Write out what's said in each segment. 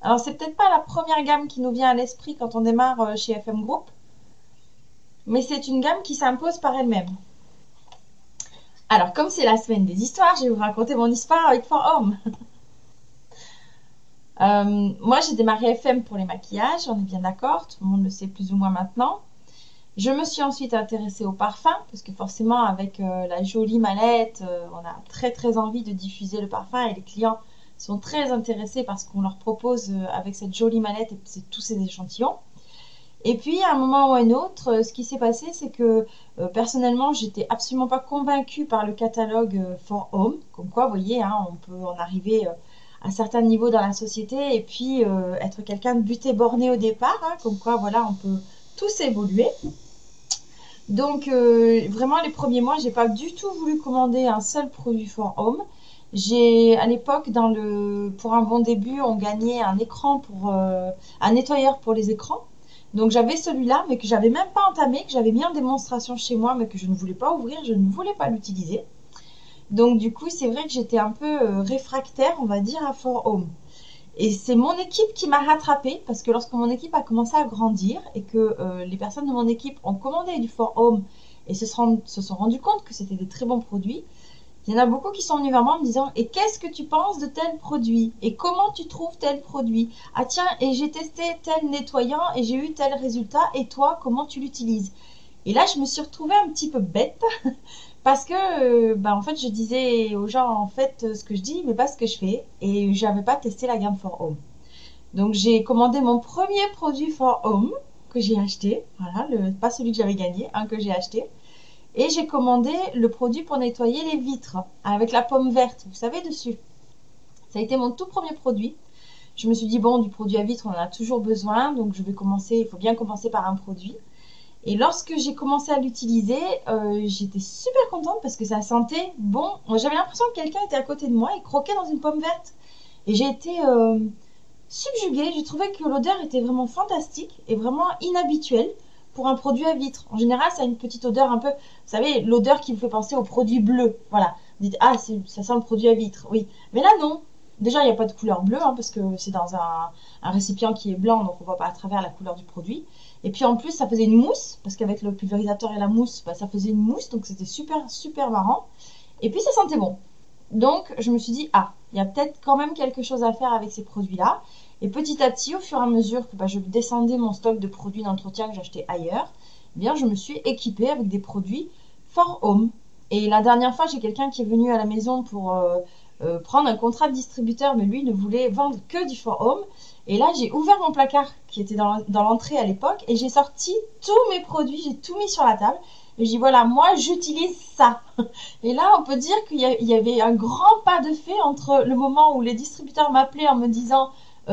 Alors, c'est peut-être pas la première gamme qui nous vient à l'esprit quand on démarre chez FM Group, mais c'est une gamme qui s'impose par elle-même. Alors, comme c'est la semaine des histoires, je vais vous raconter mon histoire avec For Home. Moi, j'ai démarré FM pour les maquillages, on est bien d'accord, tout le monde le sait plus ou moins maintenant. Je me suis ensuite intéressée au parfum, parce que forcément, avec la jolie mallette, on a très très envie de diffuser le parfum et les clients sont très intéressés par ce qu'on leur propose avec cette jolie mallette et tous ces échantillons. Et puis, à un moment ou à un autre, ce qui s'est passé, c'est que personnellement, j'étais absolument pas convaincue par le catalogue For Home. Comme quoi, vous voyez, hein, on peut en arriver à certains niveaux dans la société et puis être quelqu'un de buté borné au départ. Hein, comme quoi, voilà, on peut tous évoluer. Donc, vraiment, les premiers mois, j'ai pas du tout voulu commander un seul produit For Home. J'ai, à l'époque, pour un bon début, on gagnait un écran un nettoyeur pour les écrans. Donc j'avais celui-là, mais que j'avais même pas entamé, que j'avais mis en démonstration chez moi, mais que je ne voulais pas ouvrir, je ne voulais pas l'utiliser. Donc du coup, c'est vrai que j'étais un peu réfractaire, on va dire, à For Home. Et c'est mon équipe qui m'a rattrapée, parce que lorsque mon équipe a commencé à grandir et que les personnes de mon équipe ont commandé du For Home et se sont rendues compte que c'était des très bons produits, il y en a beaucoup qui sont venus vers moi en me disant: et qu'est-ce que tu penses de tel produit? Et comment tu trouves tel produit? Ah tiens, et j'ai testé tel nettoyant et j'ai eu tel résultat, et toi, comment tu l'utilises? Et là, je me suis retrouvée un petit peu bête parce que en fait, je disais aux gens en fait ce que je dis, mais pas ce que je fais, et j'avais pas testé la gamme For Home. Donc j'ai commandé mon premier produit For Home que j'ai acheté, voilà, pas celui que j'avais gagné, un que j'ai acheté. Et j'ai commandé le produit pour nettoyer les vitres avec la pomme verte, vous savez, dessus. Ça a été mon tout premier produit. Je me suis dit, bon, du produit à vitre, on en a toujours besoin, donc je vais commencer, il faut bien commencer par un produit. Et lorsque j'ai commencé à l'utiliser, j'étais super contente parce que ça sentait bon. J'avais l'impression que quelqu'un était à côté de moi et croquait dans une pomme verte. Et j'ai été subjuguée. J'ai trouvé que l'odeur était vraiment fantastique et vraiment inhabituelle pour un produit à vitre. En général, ça a une petite odeur un peu, vous savez, l'odeur qui vous fait penser au produit bleu. Voilà. Vous dites, ah, ça sent le produit à vitre. Oui. Mais là, non. Déjà, il n'y a pas de couleur bleue, hein, parce que c'est dans un récipient qui est blanc, donc on ne voit pas à travers la couleur du produit. Et puis en plus, ça faisait une mousse, parce qu'avec le pulvérisateur et la mousse, ça faisait une mousse, donc c'était super, super marrant. Et puis ça sentait bon. Donc je me suis dit, ah, il y a peut-être quand même quelque chose à faire avec ces produits-là. Et petit à petit, au fur et à mesure que je descendais mon stock de produits d'entretien que j'achetais ailleurs, eh bien, je me suis équipée avec des produits For Home. Et la dernière fois, j'ai quelqu'un qui est venu à la maison pour prendre un contrat de distributeur, mais lui ne voulait vendre que du For Home. Et là, j'ai ouvert mon placard qui était dans l'entrée à l'époque et j'ai sorti tous mes produits, j'ai tout mis sur la table. Et je dis, voilà, moi, j'utilise ça. Et là, on peut dire qu'il y avait un grand pas de fait entre le moment où les distributeurs m'appelaient en me disant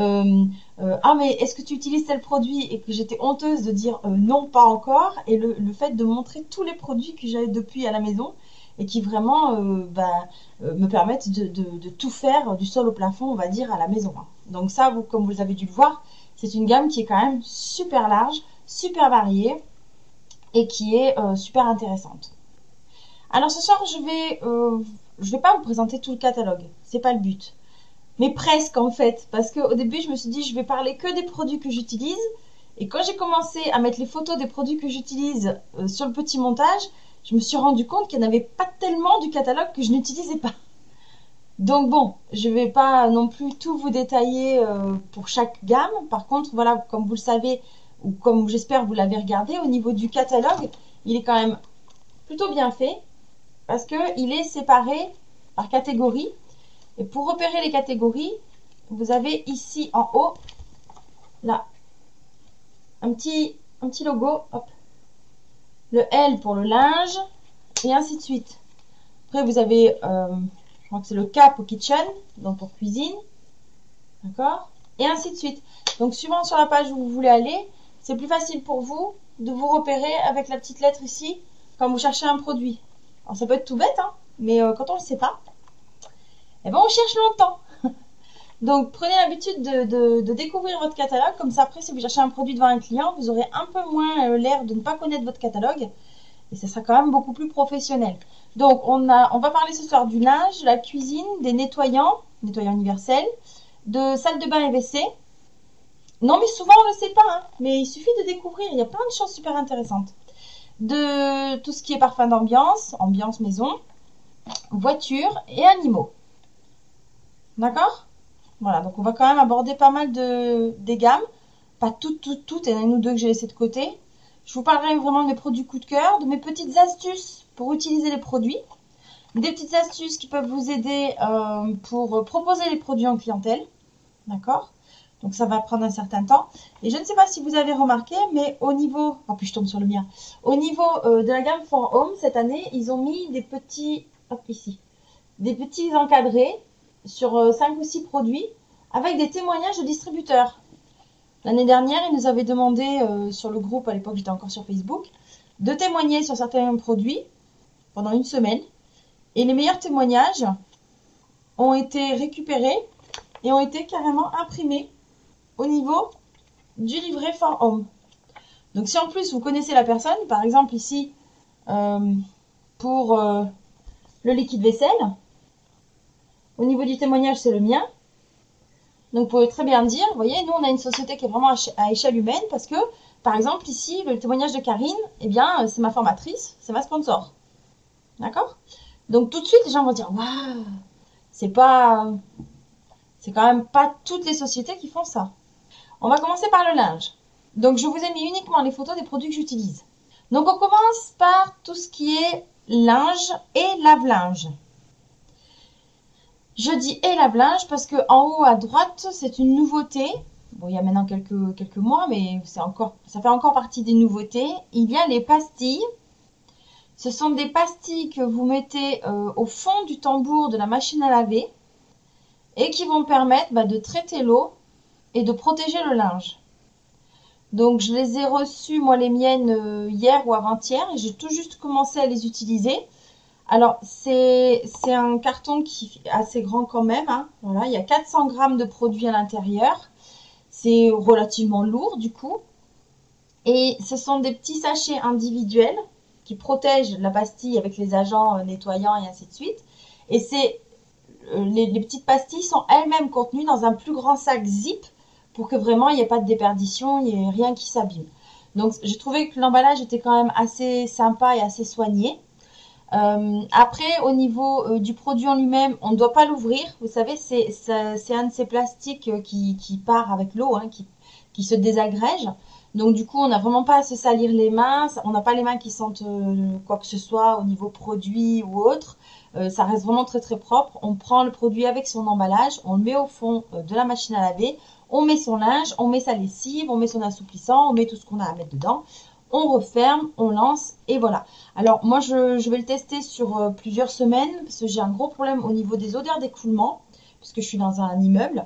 ah, mais est-ce que tu utilises tel produit, et que j'étais honteuse de dire non, pas encore, et le fait de montrer tous les produits que j'avais depuis à la maison et qui vraiment me permettent de tout faire du sol au plafond, on va dire, à la maison. Donc ça, comme vous avez dû le voir, c'est une gamme qui est quand même super large, super variée et qui est super intéressante. Alors ce soir, je vais pas vous présenter tout le catalogue, c'est pas le but. Mais presque en fait, parce qu'au début, je me suis dit, je vais parler que des produits que j'utilise. Et quand j'ai commencé à mettre les photos des produits que j'utilise sur le petit montage, je me suis rendu compte qu'il n'y en avait pas tellement du catalogue que je n'utilisais pas. Donc bon, je ne vais pas non plus tout vous détailler pour chaque gamme. Par contre, voilà, comme vous le savez, ou comme j'espère vous l'avez regardé, au niveau du catalogue, il est quand même plutôt bien fait, parce qu'il est séparé par catégorie. Et pour repérer les catégories, vous avez ici en haut, là, un petit logo, hop, le L pour le linge, et ainsi de suite. Après, vous avez, je crois que c'est le K pour kitchen, donc pour cuisine, d'accord, et ainsi de suite. Donc, suivant sur la page où vous voulez aller, c'est plus facile pour vous de vous repérer avec la petite lettre ici, quand vous cherchez un produit. Alors, ça peut être tout bête, hein, mais quand on ne le sait pas, eh ben, on cherche longtemps. Donc, prenez l'habitude de découvrir votre catalogue. Comme ça, après, si vous cherchez un produit devant un client, vous aurez un peu moins l'air de ne pas connaître votre catalogue. Et ça sera quand même beaucoup plus professionnel. Donc, on va parler ce soir du linge, de la cuisine, des nettoyants universels, de salle de bain et WC, Non, mais souvent on ne le sait pas, hein. Mais il suffit de découvrir. Il y a plein de choses super intéressantes. De tout ce qui est parfum d'ambiance, ambiance maison, voiture et animaux. D'accord? Voilà, donc on va quand même aborder pas mal des gammes. Pas toutes, il y en a une ou deux que j'ai laissées de côté. Je vous parlerai vraiment de mes produits coup de cœur, de mes petites astuces pour utiliser les produits. Des petites astuces qui peuvent vous aider pour proposer les produits en clientèle. D'accord? Donc ça va prendre un certain temps. Et je ne sais pas si vous avez remarqué, mais au niveau... Oh, puis je tombe sur le mien. Au niveau de la gamme For Home, cette année, ils ont mis des petits... Hop, ici. Des petits encadrés sur 5 ou 6 produits avec des témoignages de distributeurs. L'année dernière, ils nous avaient demandé sur le groupe, à l'époque j'étais encore sur Facebook, de témoigner sur certains produits pendant une semaine. Et les meilleurs témoignages ont été récupérés et ont été carrément imprimés au niveau du livret For Home. Donc si en plus vous connaissez la personne, par exemple ici pour le liquide vaisselle, au niveau du témoignage c'est le mien. Donc vous pouvez très bien dire, vous voyez, nous on a une société qui est vraiment à échelle humaine parce que par exemple ici le témoignage de Karine, eh bien c'est ma formatrice, c'est ma sponsor. D'accord? Donc tout de suite les gens vont dire waouh, c'est quand même pas toutes les sociétés qui font ça. On va commencer par le linge. Donc je vous ai mis uniquement les photos des produits que j'utilise. Donc on commence par tout ce qui est linge et lave-linge. Je dis et lave-linge parce que en haut à droite, c'est une nouveauté. Bon, il y a maintenant quelques mois, mais ça fait encore partie des nouveautés. Il y a les pastilles. Ce sont des pastilles que vous mettez au fond du tambour de la machine à laver et qui vont permettre de traiter l'eau et de protéger le linge. Donc je les ai reçues, moi les miennes, hier ou avant-hier, et j'ai tout juste commencé à les utiliser. Alors c'est un carton qui est assez grand quand même, hein. Voilà, il y a 400 grammes de produits à l'intérieur. C'est relativement lourd du coup. Et ce sont des petits sachets individuels qui protègent la pastille avec les agents nettoyants et ainsi de suite. Et les petites pastilles sont elles-mêmes contenues dans un plus grand sac zip pour que vraiment il n'y ait pas de déperdition, il n'y ait rien qui s'abîme. Donc j'ai trouvé que l'emballage était quand même assez sympa et assez soigné. Après, au niveau du produit en lui-même, on ne doit pas l'ouvrir. Vous savez, c'est un de ces plastiques qui part avec l'eau, hein, qui se désagrège. Donc du coup, on n'a vraiment pas à se salir les mains. On n'a pas les mains qui sentent quoi que ce soit au niveau produit ou autre. Ça reste vraiment très très propre. On prend le produit avec son emballage, on le met au fond de la machine à laver. On met son linge, on met sa lessive, on met son assouplissant, on met tout ce qu'on a à mettre dedans. On referme, on lance et voilà. Alors moi je vais le tester sur plusieurs semaines parce que j'ai un gros problème au niveau des odeurs d'écoulement parce que je suis dans un immeuble.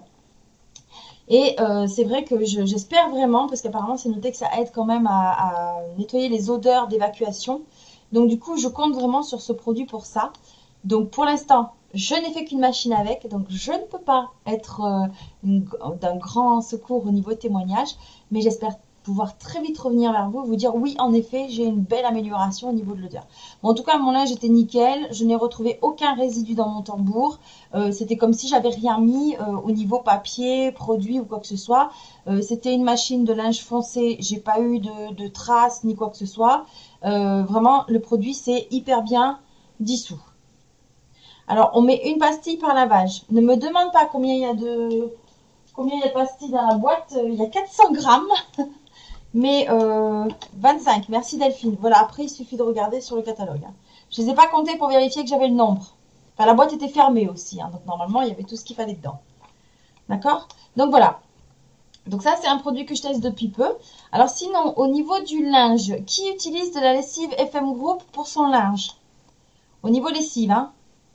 Et c'est vrai que j'espère vraiment, parce qu'apparemment c'est noté que ça aide quand même à nettoyer les odeurs d'évacuation. Donc du coup je compte vraiment sur ce produit pour ça. Donc pour l'instant je n'ai fait qu'une machine avec, donc je ne peux pas être d'un grand secours au niveau témoignage, mais j'espère pouvoir très vite revenir vers vous et vous dire oui, en effet, j'ai une belle amélioration au niveau de l'odeur. Bon, en tout cas, mon linge était nickel. Je n'ai retrouvé aucun résidu dans mon tambour. C'était comme si j'avais rien mis au niveau papier, produit ou quoi que ce soit. C'était une machine de linge foncé. J'ai pas eu de traces ni quoi que ce soit. Vraiment, le produit c'est hyper bien dissous. Alors, on met une pastille par lavage. Ne me demande pas combien il y a de pastilles dans la boîte. Il y a 400 grammes. Mais 25, merci Delphine. Voilà, après il suffit de regarder sur le catalogue. Hein. Je ne les ai pas comptés pour vérifier que j'avais le nombre. Enfin, la boîte était fermée aussi, hein, donc normalement il y avait tout ce qu'il fallait dedans. D'accord? Donc voilà. Donc ça c'est un produit que je teste depuis peu. Alors sinon, au niveau du linge, qui utilise de la lessive FM Group pour son linge? Au niveau lessive, hein?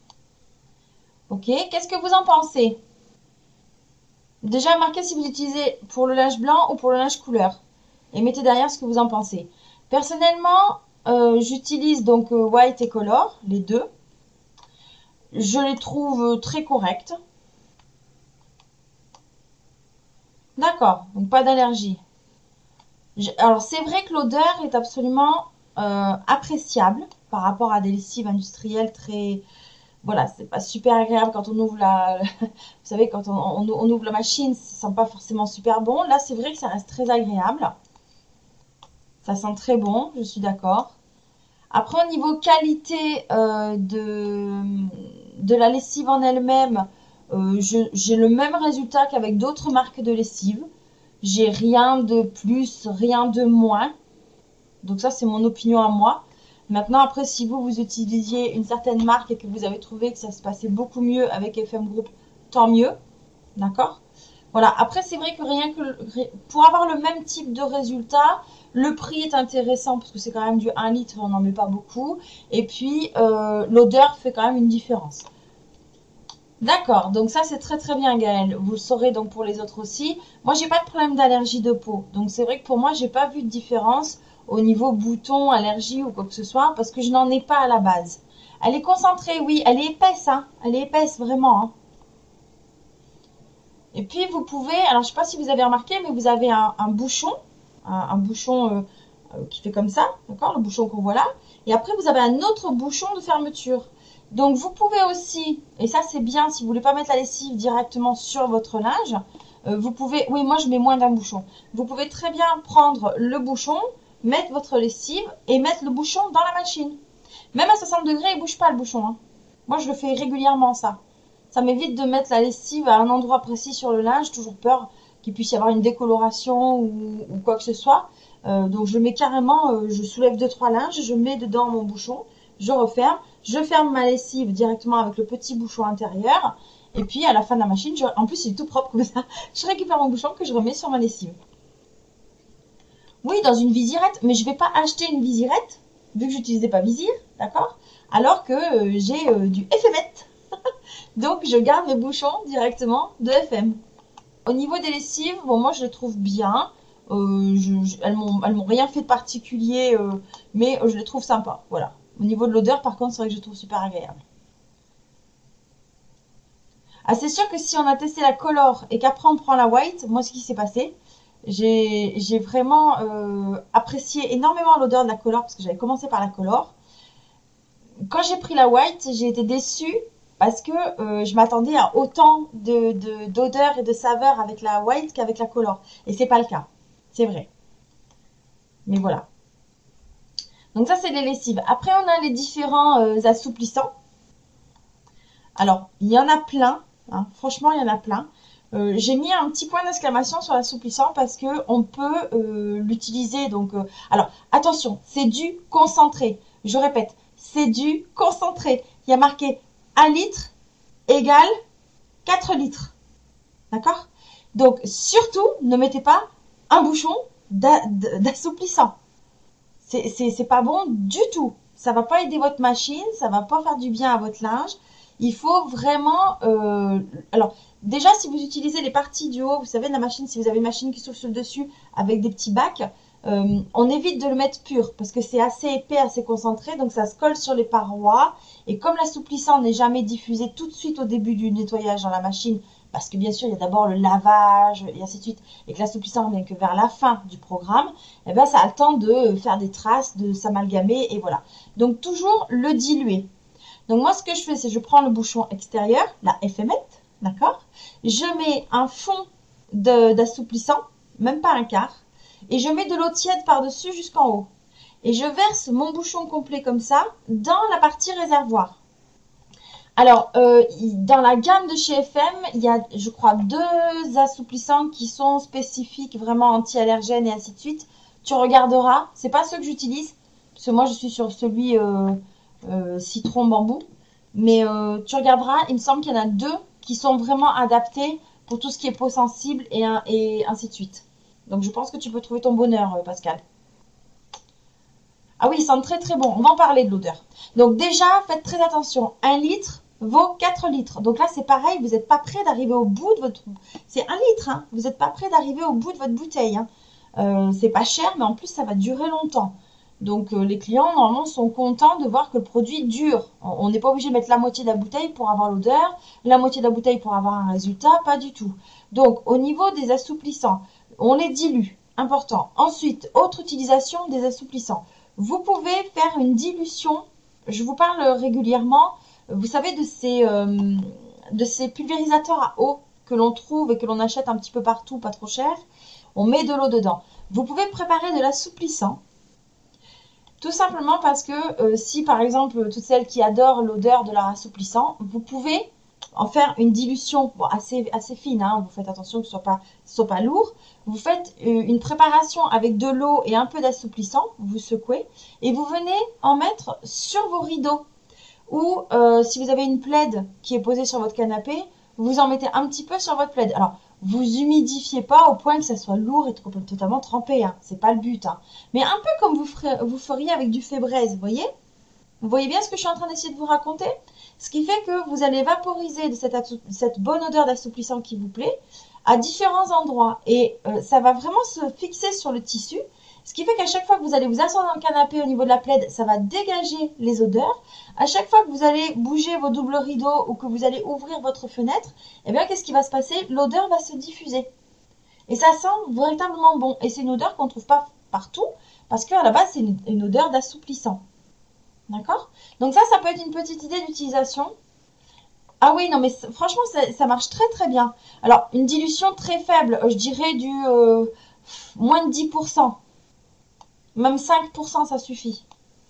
Ok, qu'est-ce que vous en pensez? Déjà marquez si vous utilisez pour le linge blanc ou pour le linge couleur. Et mettez derrière ce que vous en pensez. Personnellement, j'utilise donc White et Color, les deux. Je les trouve très corrects. D'accord, donc pas d'allergie. Alors c'est vrai que l'odeur est absolument appréciable par rapport à des lessives industrielles très voilà, c'est pas super agréable quand on ouvre vous savez, quand on ouvre la machine, ça sent pas forcément super bon. Là, c'est vrai que ça reste très agréable. Ça sent très bon, je suis d'accord. Après, au niveau qualité de la lessive en elle-même, j'ai le même résultat qu'avec d'autres marques de lessive. J'ai rien de plus, rien de moins. Donc ça, c'est mon opinion à moi. Maintenant, après, si vous utilisiez une certaine marque et que vous avez trouvé que ça se passait beaucoup mieux avec FM Group, tant mieux. D'accord? Voilà. Après, c'est vrai que rien que pour avoir le même type de résultat, le prix est intéressant parce que c'est quand même du 1 litre, on n'en met pas beaucoup. Et puis, l'odeur fait quand même une différence. D'accord, donc ça c'est très très bien Gaëlle. Vous le saurez donc pour les autres aussi. Moi j'ai pas de problème d'allergie de peau. Donc c'est vrai que pour moi j'ai pas vu de différence au niveau bouton, allergie ou quoi que ce soit parce que je n'en ai pas à la base. Elle est concentrée, oui, elle est épaisse, hein. Elle est épaisse vraiment, hein. Et puis vous pouvez, alors je sais pas si vous avez remarqué, mais vous avez un bouchon, un bouchon qui fait comme ça, d'accord, le bouchon qu'on voit là. Et après vous avez un autre bouchon de fermeture. Donc vous pouvez aussi, et ça c'est bien si vous voulez pas mettre la lessive directement sur votre linge, vous pouvez, oui moi je mets moins d'un bouchon. Vous pouvez très bien prendre le bouchon, mettre votre lessive et mettre le bouchon dans la machine. Même à 60 degrés, il bouge pas le bouchon, hein. Moi je le fais régulièrement ça. Ça m'évite de mettre la lessive à un endroit précis sur le linge, toujours peur qu'il puisse y avoir une décoloration ou quoi que ce soit. Donc je mets carrément, je soulève 2-3 linges, je mets dedans mon bouchon, je referme, je ferme ma lessive directement avec le petit bouchon intérieur. Et puis à la fin de la machine, en plus il est tout propre comme ça, je récupère mon bouchon que je remets sur ma lessive. Oui, dans une visirette, mais je vais pas acheter une visirette, vu que j'utilisais pas visir, d'accord? Alors que j'ai du FMET. Donc je garde mes bouchons directement de FM. Au niveau des lessives, bon moi je les trouve bien. Elles m'ont rien fait de particulier, mais je les trouve sympas. Voilà. Au niveau de l'odeur, par contre, c'est vrai que je trouve super agréable. Ah, c'est sûr que si on a testé la color et qu'après on prend la white, moi ce qui s'est passé, j'ai vraiment apprécié énormément l'odeur de la color parce que j'avais commencé par la color. Quand j'ai pris la white, j'ai été déçue parce que je m'attendais à autant d'odeur et de saveur avec la white qu'avec la color. Et c'est pas le cas. C'est vrai. Mais voilà. Donc ça, c'est les lessives. Après, on a les différents assouplissants. Alors, il y en a plein. Hein. Franchement, il y en a plein. J'ai mis un petit point d'exclamation sur l'assouplissant parce que on peut l'utiliser. Donc, alors, attention, c'est du concentré. Je répète, c'est du concentré. Il y a marqué 1 litre égale 4 litres. D'accord? Donc, surtout, ne mettez pas un bouchon d'assouplissant. C'est pas bon du tout. Ça va pas aider votre machine, ça va pas faire du bien à votre linge. Il faut vraiment... alors, déjà, si vous utilisez les parties du haut, vous savez, de la machine, si vous avez une machine qui s'ouvre sur le dessus avec des petits bacs, on évite de le mettre pur parce que c'est assez épais, assez concentré, donc ça se colle sur les parois. Et comme l'assouplissant n'est jamais diffusé tout de suite au début du nettoyage dans la machine, parce que bien sûr il y a d'abord le lavage et ainsi de suite, et que l'assouplissant vient que vers la fin du programme, et ben ça a le temps de faire des traces, de s'amalgamer, et voilà. Donc toujours le diluer. Donc moi ce que je fais, c'est je prends le bouchon extérieur, la FMET, d'accord? Je mets un fond d'assouplissant, même pas un quart, et je mets de l'eau tiède par-dessus jusqu'en haut. Et je verse mon bouchon complet comme ça dans la partie réservoir. Alors, dans la gamme de chez FM, il y a, je crois, 2 assouplissants qui sont spécifiques, vraiment anti-allergènes et ainsi de suite. Tu regarderas. C'est pas ceux que j'utilise, parce que moi, je suis sur celui citron bambou. Mais tu regarderas, il me semble qu'il y en a 2 qui sont vraiment adaptés pour tout ce qui est peau sensible et ainsi de suite. Donc, je pense que tu peux trouver ton bonheur, Pascal. Ah oui, ils sentent très très bon. On va en parler de l'odeur. Donc déjà, faites très attention. 1 litre vaut 4 litres. Donc là, c'est pareil, vous n'êtes pas prêt d'arriver au bout de votre... C'est 1 litre, hein. Vous n'êtes pas prêt d'arriver au bout de votre bouteille. Hein. C'est pas cher, mais en plus, ça va durer longtemps. Donc les clients, normalement, sont contents de voir que le produit dure. On n'est pas obligé de mettre la moitié de la bouteille pour avoir l'odeur, la moitié de la bouteille pour avoir un résultat, pas du tout. Donc au niveau des assouplissants, on les dilue. Important. Ensuite, autre utilisation des assouplissants. Vous pouvez faire une dilution, je vous parle régulièrement vous savez, de ces pulvérisateurs à eau que l'on trouve et que l'on achète un petit peu partout, pas trop cher. On met de l'eau dedans. Vous pouvez préparer de l'assouplissant. Tout simplement parce que si par exemple, toutes celles qui adorent l'odeur de leur assouplissant, vous pouvez en faire une dilution bon, assez fine. Hein, vous faites attention que ce soit pas lourd. Vous faites une préparation avec de l'eau et un peu d'assouplissant. Vous secouez et vous venez en mettre sur vos rideaux. Ou si vous avez une plaide qui est posée sur votre canapé, vous en mettez un petit peu sur votre plaide. Alors, vous humidifiez pas au point que ça soit lourd et totalement trempé. Hein. C'est pas le but. Hein. Mais un peu comme vous feriez avec du Fébraise, vous voyez? Vous voyez bien ce que je suis en train d'essayer de vous raconter? Ce qui fait que vous allez vaporiser de cette bonne odeur d'assouplissant qui vous plaît à différents endroits. Et ça va vraiment se fixer sur le tissu. Ce qui fait qu'à chaque fois que vous allez vous asseoir dans le canapé au niveau de la plaide, ça va dégager les odeurs. À chaque fois que vous allez bouger vos doubles rideaux ou que vous allez ouvrir votre fenêtre, eh bien, qu'est-ce qui va se passer? L'odeur va se diffuser. Et ça sent véritablement bon. Et c'est une odeur qu'on ne trouve pas partout parce qu'à la base, c'est une odeur d'assouplissant. D'accord? Donc ça peut être une petite idée d'utilisation. Ah oui, non, mais franchement, ça marche très très bien. Alors, une dilution très faible, je dirais du moins de 10%. Même 5%, ça suffit.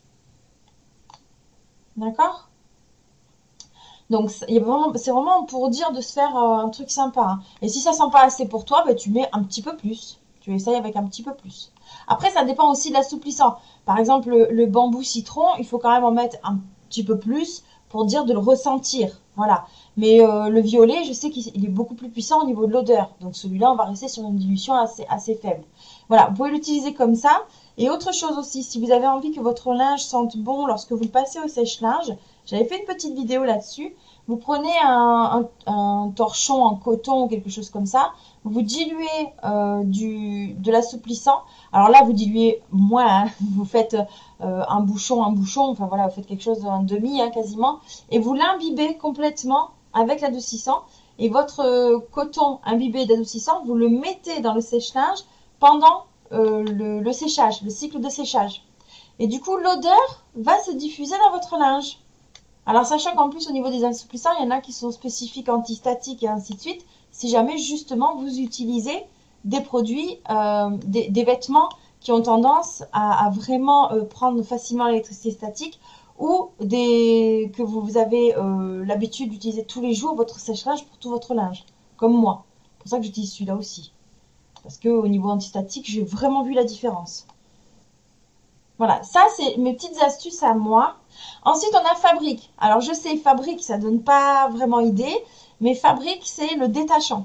D'accord? Donc, c'est vraiment pour dire de se faire un truc sympa. Hein. Et si ça sent pas assez pour toi, bah, tu mets un petit peu plus. Tu essayes avec un petit peu plus. Après, ça dépend aussi de l'assouplissant. Par exemple, le bambou citron, il faut quand même en mettre un petit peu plus pour dire de le ressentir. Voilà. Mais le violet, je sais qu'il est beaucoup plus puissant au niveau de l'odeur. Donc celui-là, on va rester sur une dilution assez faible. Voilà, vous pouvez l'utiliser comme ça. Et autre chose aussi, si vous avez envie que votre linge sente bon lorsque vous le passez au sèche-linge, j'avais fait une petite vidéo là-dessus. Vous prenez un torchon en coton ou quelque chose comme ça, vous diluez de l'assouplissant. Alors là, vous diluez moins, hein. Vous faites un bouchon, enfin voilà, vous faites quelque chose d'un demi hein, quasiment, et vous l'imbibez complètement avec l'adoucissant. Et votre coton imbibé d'adoucissant, vous le mettez dans le sèche-linge pendant le séchage, le cycle de séchage. Et du coup, l'odeur va se diffuser dans votre linge. Alors, sachant qu'en plus, au niveau des assouplissants, il y en a qui sont spécifiques antistatiques et ainsi de suite, si jamais, justement, vous utilisez des produits, des vêtements qui ont tendance à vraiment prendre facilement l'électricité statique ou que vous avez l'habitude d'utiliser tous les jours votre sèche-linge pour tout votre linge, comme moi. C'est pour ça que j'utilise celui-là aussi. Parce qu'au niveau antistatique, j'ai vraiment vu la différence. Voilà, ça c'est mes petites astuces à moi. Ensuite, on a Fabrique. Alors je sais, Fabrique, ça donne pas vraiment idée, mais Fabrique, c'est le détachant.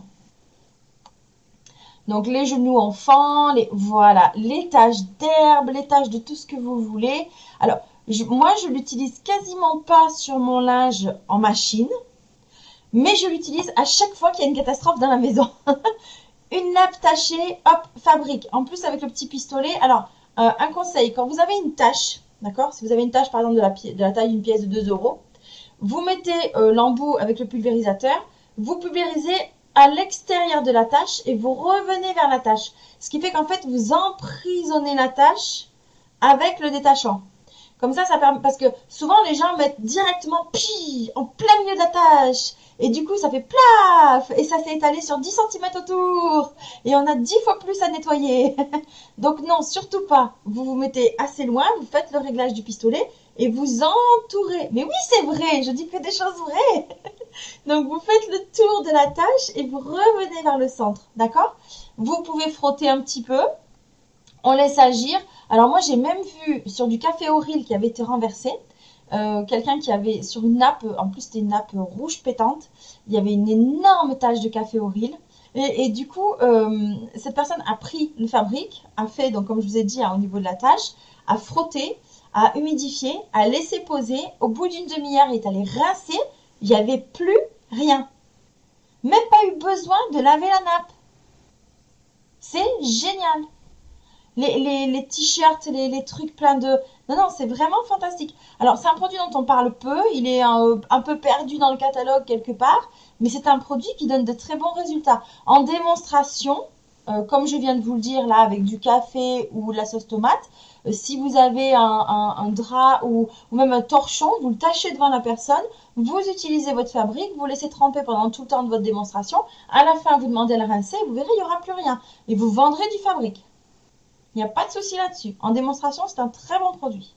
Donc les genoux enfants, voilà, les taches d'herbe, les taches de tout ce que vous voulez. Alors, moi, je l'utilise quasiment pas sur mon linge en machine, mais je l'utilise à chaque fois qu'il y a une catastrophe dans la maison. Une nappe tachée, hop, Fabrique. En plus, avec le petit pistolet. Alors, un conseil, quand vous avez une tache, d'accord, si vous avez une tache par exemple de la taille d'une pièce de 2 €, vous mettez l'embout avec le pulvérisateur, vous pulvérisez à l'extérieur de la tache et vous revenez vers la tache. Ce qui fait qu'en fait, vous emprisonnez la tache avec le détachant. Comme ça permet, parce que souvent les gens mettent directement en plein milieu de la tâche. Et du coup, ça fait plaf et ça s'est étalé sur 10 cm autour. Et on a 10 fois plus à nettoyer. Donc non, surtout pas. Vous vous mettez assez loin, vous faites le réglage du pistolet et vous entourez. Mais oui, c'est vrai, je dis que des choses vraies. Donc vous faites le tour de la tâche et vous revenez vers le centre. D'accord? Vous pouvez frotter un petit peu. On laisse agir. Alors moi, j'ai même vu sur du café Auril qui avait été renversé, quelqu'un qui avait sur une nappe, en plus c'était une nappe rouge pétante, il y avait une énorme tache de café Auril. Et du coup, cette personne a pris le Fabrique, a fait, donc comme je vous ai dit, hein, au niveau de la tâche, a frotté, a humidifié, a laissé poser. Au bout d'une demi-heure, il est allé rincer, il n'y avait plus rien. Même pas eu besoin de laver la nappe. C'est génial. Les t-shirts, les trucs pleins de... Non, c'est vraiment fantastique. Alors, c'est un produit dont on parle peu. Il est un peu perdu dans le catalogue quelque part. Mais c'est un produit qui donne de très bons résultats. En démonstration, comme je viens de vous le dire là, avec du café ou la sauce tomate. Si vous avez un drap ou même un torchon, vous le tâchez devant la personne, vous utilisez votre fabrique, vous laissez tremper pendant tout le temps de votre démonstration. À la fin, vous demandez à le rincer, vous verrez, il n'y aura plus rien. Et vous vendrez du fabrique. Il n'y a pas de souci là-dessus. En démonstration, c'est un très bon produit.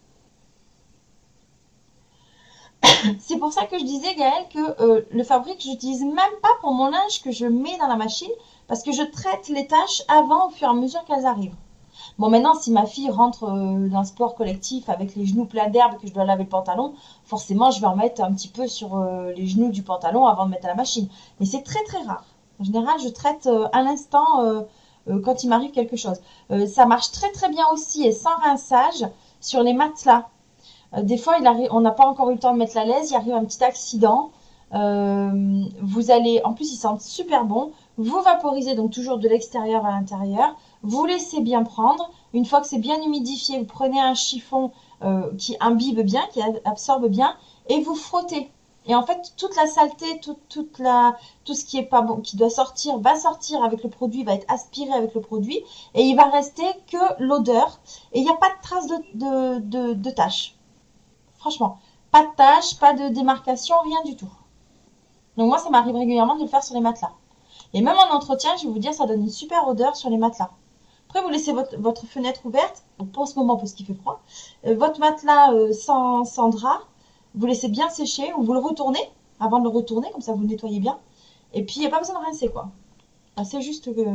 C'est pour ça que je disais, Gaëlle, que le fabrique, je n'utilise même pas pour mon linge que je mets dans la machine, parce que je traite les tâches avant, au fur et à mesure qu'elles arrivent. Bon, maintenant, si ma fille rentre d'un sport collectif avec les genoux pleins d'herbe et que je dois laver le pantalon, forcément, je vais en mettre un petit peu sur les genoux du pantalon avant de mettre à la machine. Mais c'est très très rare. En général, je traite à l'instant quand il m'arrive quelque chose. Ça marche très très bien aussi et sans rinçage sur les matelas. Des fois, on n'a pas encore eu le temps de mettre la laise, il arrive un petit accident. Vous allez, en plus, ils sentent super bon. Vous vaporisez donc toujours de l'extérieur à l'intérieur. Vous laissez bien prendre. Une fois que c'est bien humidifié, vous prenez un chiffon qui imbibe bien, qui absorbe bien, et vous frottez. Et en fait, toute la saleté, tout ce qui est pas bon, qui doit sortir, va sortir avec le produit, va être aspiré avec le produit, et il va rester que l'odeur. Et il n'y a pas de traces de tâches. Franchement, pas de tâches, pas de démarcation, rien du tout. Donc moi, ça m'arrive régulièrement de le faire sur les matelas. Et même en entretien, je vais vous dire, ça donne une super odeur sur les matelas. Après, vous laissez votre fenêtre ouverte, donc pour ce moment parce qu'il fait froid, votre matelas sans drap, vous laissez bien sécher ou vous le retournez avant de le retourner, comme ça vous le nettoyez bien. Et puis, il n'y a pas besoin de rincer, quoi. Enfin, c'est juste que...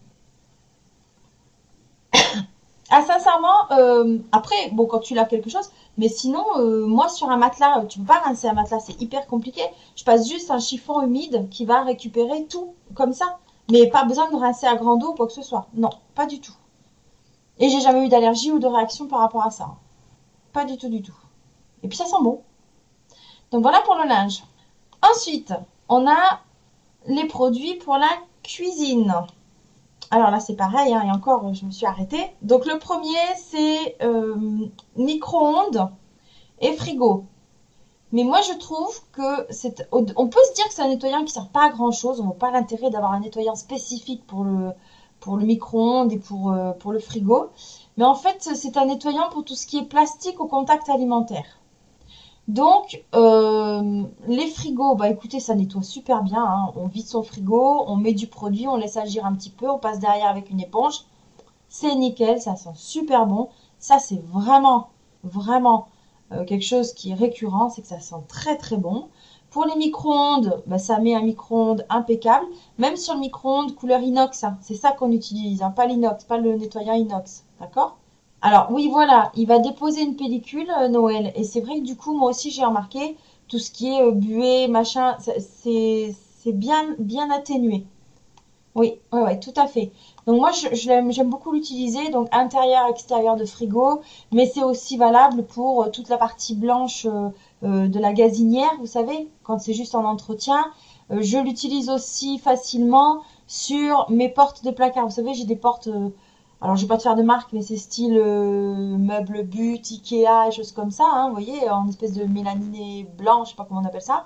Ah, sincèrement, après, bon, quand tu laves quelque chose, mais sinon, moi, sur un matelas, tu peux pas rincer un matelas, c'est hyper compliqué. Je passe juste un chiffon humide qui va récupérer tout, comme ça. Mais pas besoin de rincer à grande eau ou quoi que ce soit. Non, pas du tout. Et j'ai jamais eu d'allergie ou de réaction par rapport à ça. Pas du tout, du tout. Et puis ça sent bon. Donc voilà pour le linge. Ensuite, on a les produits pour la cuisine. Alors là, c'est pareil, hein, et encore, je me suis arrêtée. Donc le premier, c'est micro-ondes et frigo. Mais moi, je trouve que c'est... On peut se dire que c'est un nettoyant qui ne sert pas à grand-chose. On n'a pas l'intérêt d'avoir un nettoyant spécifique pour le micro-ondes et pour le frigo. Mais en fait, c'est un nettoyant pour tout ce qui est plastique au contact alimentaire. Donc, les frigos, bah écoutez, ça nettoie super bien, hein. On vide son frigo, on met du produit, on laisse agir un petit peu, on passe derrière avec une éponge. C'est nickel, ça sent super bon. Ça, c'est vraiment, vraiment quelque chose qui est récurrent, c'est que ça sent très très bon. Pour les micro-ondes, bah, ça met un micro-ondes impeccable. Même sur le micro-ondes couleur inox, hein, c'est ça qu'on utilise, hein, pas l'inox, pas le nettoyant inox, d'accord? Alors oui, voilà, il va déposer une pellicule, Noël. Et c'est vrai que du coup, moi aussi, j'ai remarqué tout ce qui est buée, machin, c'est bien atténué. Oui, ouais, ouais, tout à fait. Donc moi, j'aime beaucoup l'utiliser, donc intérieur, extérieur de frigo, mais c'est aussi valable pour toute la partie blanche de la gazinière, vous savez, quand c'est juste en entretien. Je l'utilise aussi facilement sur mes portes de placard. Vous savez, j'ai des portes, alors je vais pas te faire de marque, mais c'est style meuble but, Ikea, et choses comme ça, hein, vous voyez, en espèce de mélaniné blanc, je sais pas comment on appelle ça.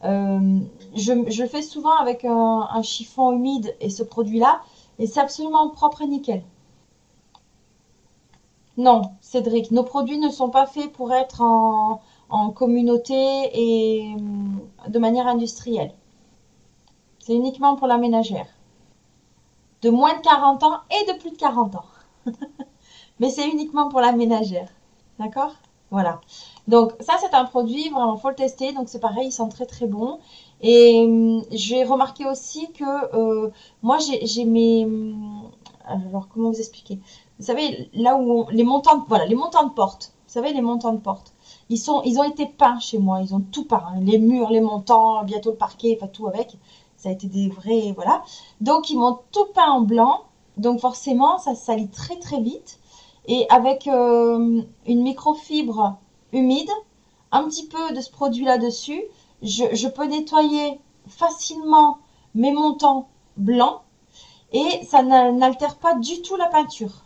Je le fais souvent avec un chiffon humide et ce produit-là, et c'est absolument propre et nickel. Non, Cédric, nos produits ne sont pas faits pour être en communauté et de manière industrielle. C'est uniquement pour la ménagère. De moins de 40 ans et de plus de 40 ans. Mais c'est uniquement pour la ménagère. D'accord? Voilà. Donc ça, c'est un produit, vraiment, faut le tester. Donc c'est pareil, il sent très très bon. Et j'ai remarqué aussi que moi, j'ai mes... Alors, comment vous expliquer? Vous savez, là où les montants, voilà, les montants de porte. Vous savez, les montants de porte. Ils ont été peints chez moi. Ils ont tout peint, hein. Les murs, les montants, bientôt le parquet, enfin tout avec. Ça a été des vrais, voilà. Donc ils m'ont tout peint en blanc. Donc forcément, ça se salit très très vite. Et avec une microfibre humide, un petit peu de ce produit là-dessus, je peux nettoyer facilement mes montants blancs et ça n'altère pas du tout la peinture.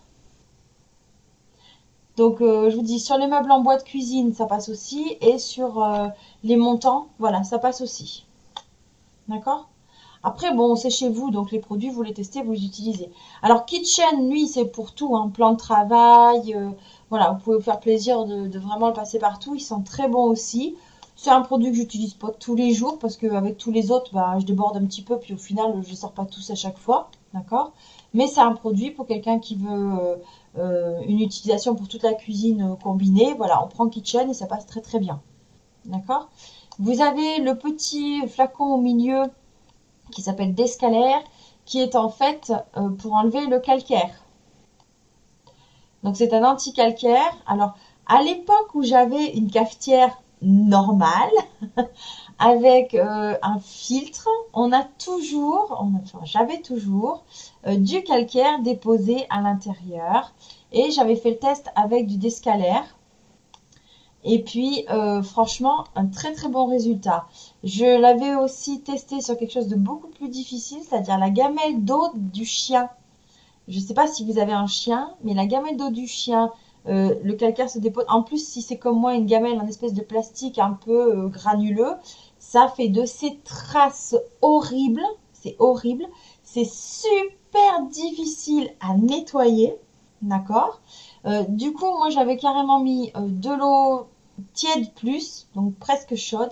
Donc je vous dis, sur les meubles en bois de cuisine, ça passe aussi. Et sur les montants, voilà, ça passe aussi. D'accord? Après, bon, c'est chez vous, donc les produits, vous les testez, vous les utilisez. Alors, Kitchen, lui, c'est pour tout, hein, plan de travail. Voilà, vous pouvez vous faire plaisir de vraiment le passer partout. Ils sont très bons aussi. C'est un produit que j'utilise pas tous les jours parce qu'avec tous les autres, bah, je déborde un petit peu. Puis au final, je ne sors pas tous à chaque fois. D'accord? Mais c'est un produit pour quelqu'un qui veut une utilisation pour toute la cuisine combinée. Voilà, on prend Kitchen et ça passe très très bien. D'accord? Vous avez le petit flacon au milieu qui s'appelle Descalaire, qui est en fait pour enlever le calcaire. Donc c'est un anti-calcaire. Alors à l'époque où j'avais une cafetière normale avec un filtre, on a toujours, enfin j'avais toujours du calcaire déposé à l'intérieur et j'avais fait le test avec du Descalaire. Et puis, franchement, un très très bon résultat. Je l'avais aussi testé sur quelque chose de beaucoup plus difficile, c'est-à-dire la gamelle d'eau du chien. Je ne sais pas si vous avez un chien, mais la gamelle d'eau du chien, le calcaire se dépose. En plus, si c'est comme moi une gamelle en espèce de plastique un peu granuleux, ça fait de ces traces horribles. C'est horrible. C'est super difficile à nettoyer. D'accord? Du coup, moi, j'avais carrément mis de l'eau tiède plus, donc presque chaude.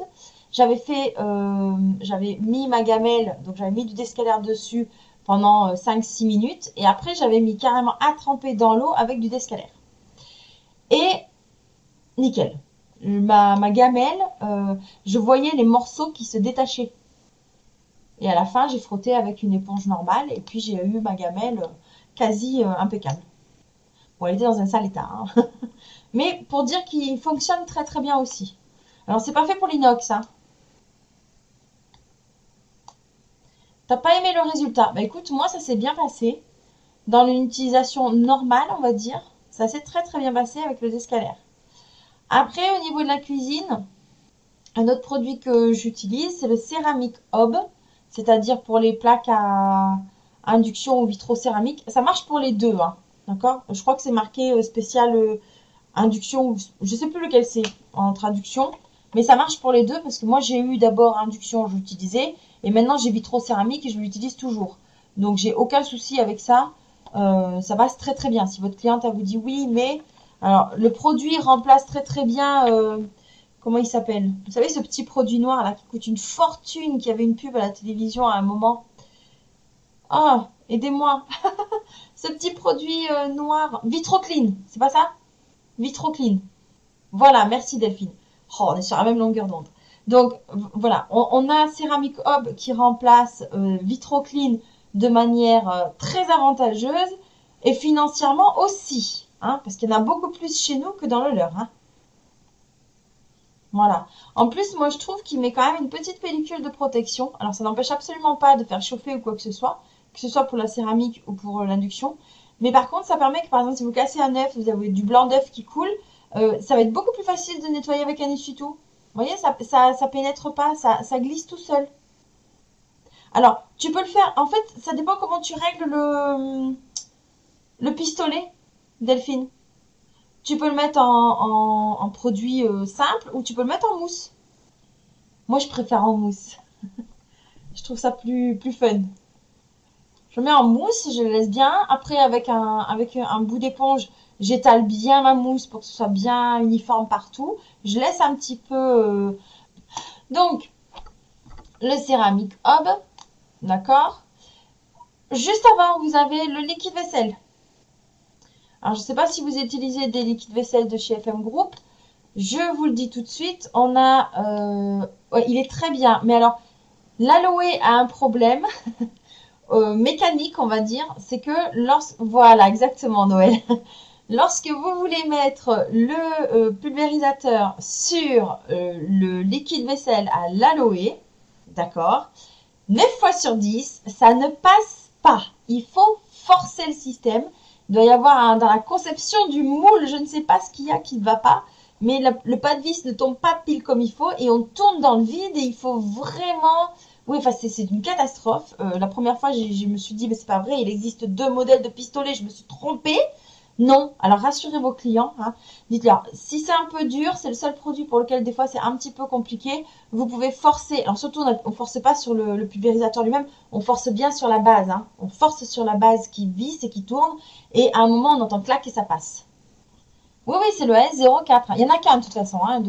J'avais mis ma gamelle, donc j'avais mis du Descalaire dessus pendant 5-6 minutes. Et après, j'avais mis carrément à tremper dans l'eau avec du Descalaire. Et nickel. Ma gamelle, je voyais les morceaux qui se détachaient. Et à la fin, j'ai frotté avec une éponge normale. Et puis, j'ai eu ma gamelle quasi impeccable. Bon, elle était dans un sale état, hein. Mais pour dire qu'il fonctionne très très bien aussi. Alors, c'est pas fait pour l'inox, hein. T'as pas aimé le résultat? Bah écoute, moi ça s'est bien passé. Dans une utilisation normale, on va dire, ça s'est très très bien passé avec le Descalaire. Après, au niveau de la cuisine, un autre produit que j'utilise, c'est le Ceramic Hob, c'est-à-dire pour les plaques à induction ou vitrocéramique. Ça marche pour les deux, hein. D'accord? Je crois que c'est marqué spécial induction, je sais plus lequel c'est en traduction, mais ça marche pour les deux parce que moi j'ai eu d'abord induction, je l'utilisais, et maintenant j'ai vitrocéramique et je l'utilise toujours. Donc j'ai aucun souci avec ça, ça passe très très bien. Si votre cliente elle vous dit oui, mais alors le produit remplace très très bien, comment il s'appelle? Vous savez ce petit produit noir là qui coûte une fortune, qui avait une pub à la télévision à un moment. Ah, aidez-moi. Ce petit produit noir, Vitroclean, c'est pas ça? Vitroclean. Voilà, merci Delphine. Oh, on est sur la même longueur d'onde. Donc voilà, on a Ceramic Hob qui remplace Vitroclean de manière très avantageuse et financièrement aussi, hein, parce qu'il y en a beaucoup plus chez nous que dans le leur, hein. Voilà. En plus, moi je trouve qu'il met quand même une petite pellicule de protection. Alors ça n'empêche absolument pas de faire chauffer ou quoi que ce soit pour la céramique ou pour l'induction. Mais par contre, ça permet que par exemple, si vous cassez un œuf, vous avez du blanc d'œuf qui coule, ça va être beaucoup plus facile de nettoyer avec un essuie-tout. Vous voyez, ça pénètre pas, ça glisse tout seul. Alors, tu peux le faire, en fait, ça dépend comment tu règles le pistolet, Delphine. Tu peux le mettre en produit simple ou tu peux le mettre en mousse. Moi, je préfère en mousse. Je trouve ça plus fun. Je le mets en mousse, je le laisse bien. Après, avec un bout d'éponge, j'étale bien ma mousse pour que ce soit bien uniforme partout. Je laisse un petit peu. Donc, le Ceramic Hob, d'accord. Juste avant, vous avez le liquide vaisselle. Alors, je ne sais pas si vous utilisez des liquides vaisselle de chez FM Group. Je vous le dis tout de suite, ouais, il est très bien. Mais alors, l'aloe a un problème mécanique, on va dire. C'est que voilà, exactement, Noël. Lorsque vous voulez mettre le pulvérisateur sur le liquide vaisselle à l'aloe, d'accord, 9 fois sur 10, ça ne passe pas. Il faut forcer le système. Il doit y avoir dans la conception du moule, je ne sais pas ce qu'il y a qui ne va pas, mais le pas de vis ne tombe pas pile comme il faut et on tourne dans le vide et il faut vraiment... Oui, enfin c'est une catastrophe. La première fois, je me suis dit, mais c'est pas vrai, il existe deux modèles de pistolet, je me suis trompée. Non. Alors rassurez vos clients, hein. Dites-leur, si c'est un peu dur, c'est le seul produit pour lequel des fois c'est un petit peu compliqué, vous pouvez forcer. Alors surtout, on force pas sur le pulvérisateur lui-même, on force bien sur la base, hein. On force sur la base qui visse et qui tourne, et à un moment on entend clac et ça passe. Oui, oui, c'est le S04. Il y en a qu'un de toute façon, hein,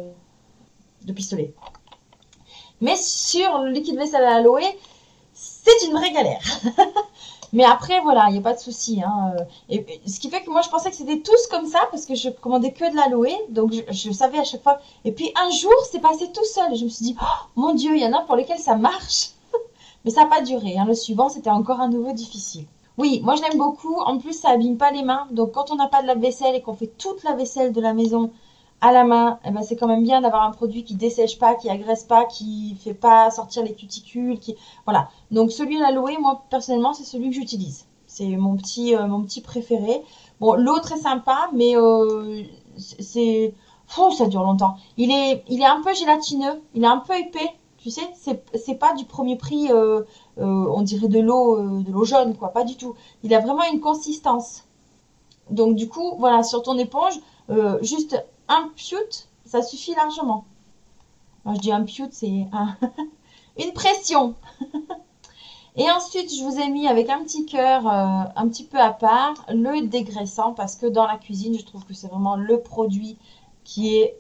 de pistolet. Mais sur le liquide vaisselle à l'aloe, c'est une vraie galère. Mais après, voilà, il n'y a pas de souci, hein. Et ce qui fait que moi, je pensais que c'était tous comme ça, parce que je commandais que de l'aloe, donc je savais à chaque fois. Et puis un jour, c'est passé tout seul. Et je me suis dit, oh, mon Dieu, il y en a pour lesquels ça marche. Mais ça n'a pas duré, hein. Le suivant, c'était encore à nouveau difficile. Oui, moi je l'aime beaucoup. En plus, ça abîme pas les mains. Donc quand on n'a pas de lave-vaisselle et qu'on fait toute la vaisselle de la maison à la main, eh ben, c'est quand même bien d'avoir un produit qui dessèche pas, qui agresse pas, qui fait pas sortir les cuticules, qui voilà. Donc celui à l'aloe, moi personnellement, c'est celui que j'utilise. C'est mon petit préféré. Bon, l'autre est sympa, mais c'est ça dure longtemps. Il est un peu gélatineux, il est un peu épais. Tu sais, c'est pas du premier prix, on dirait de l'eau jaune, quoi, pas du tout. Il a vraiment une consistance. Donc du coup, voilà, sur ton éponge, juste un piout, ça suffit largement. Moi, je dis un piout, c'est une pression. Et ensuite, je vous ai mis avec un petit cœur, un petit peu à part, le dégraissant, parce que dans la cuisine, je trouve que c'est vraiment le produit qui est...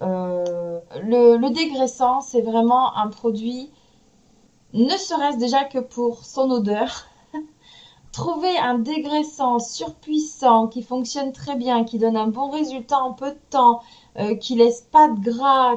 le dégraissant, c'est vraiment un produit, ne serait-ce déjà que pour son odeur. Trouver un dégraissant surpuissant qui fonctionne très bien, qui donne un bon résultat en peu de temps, qui laisse pas de gras,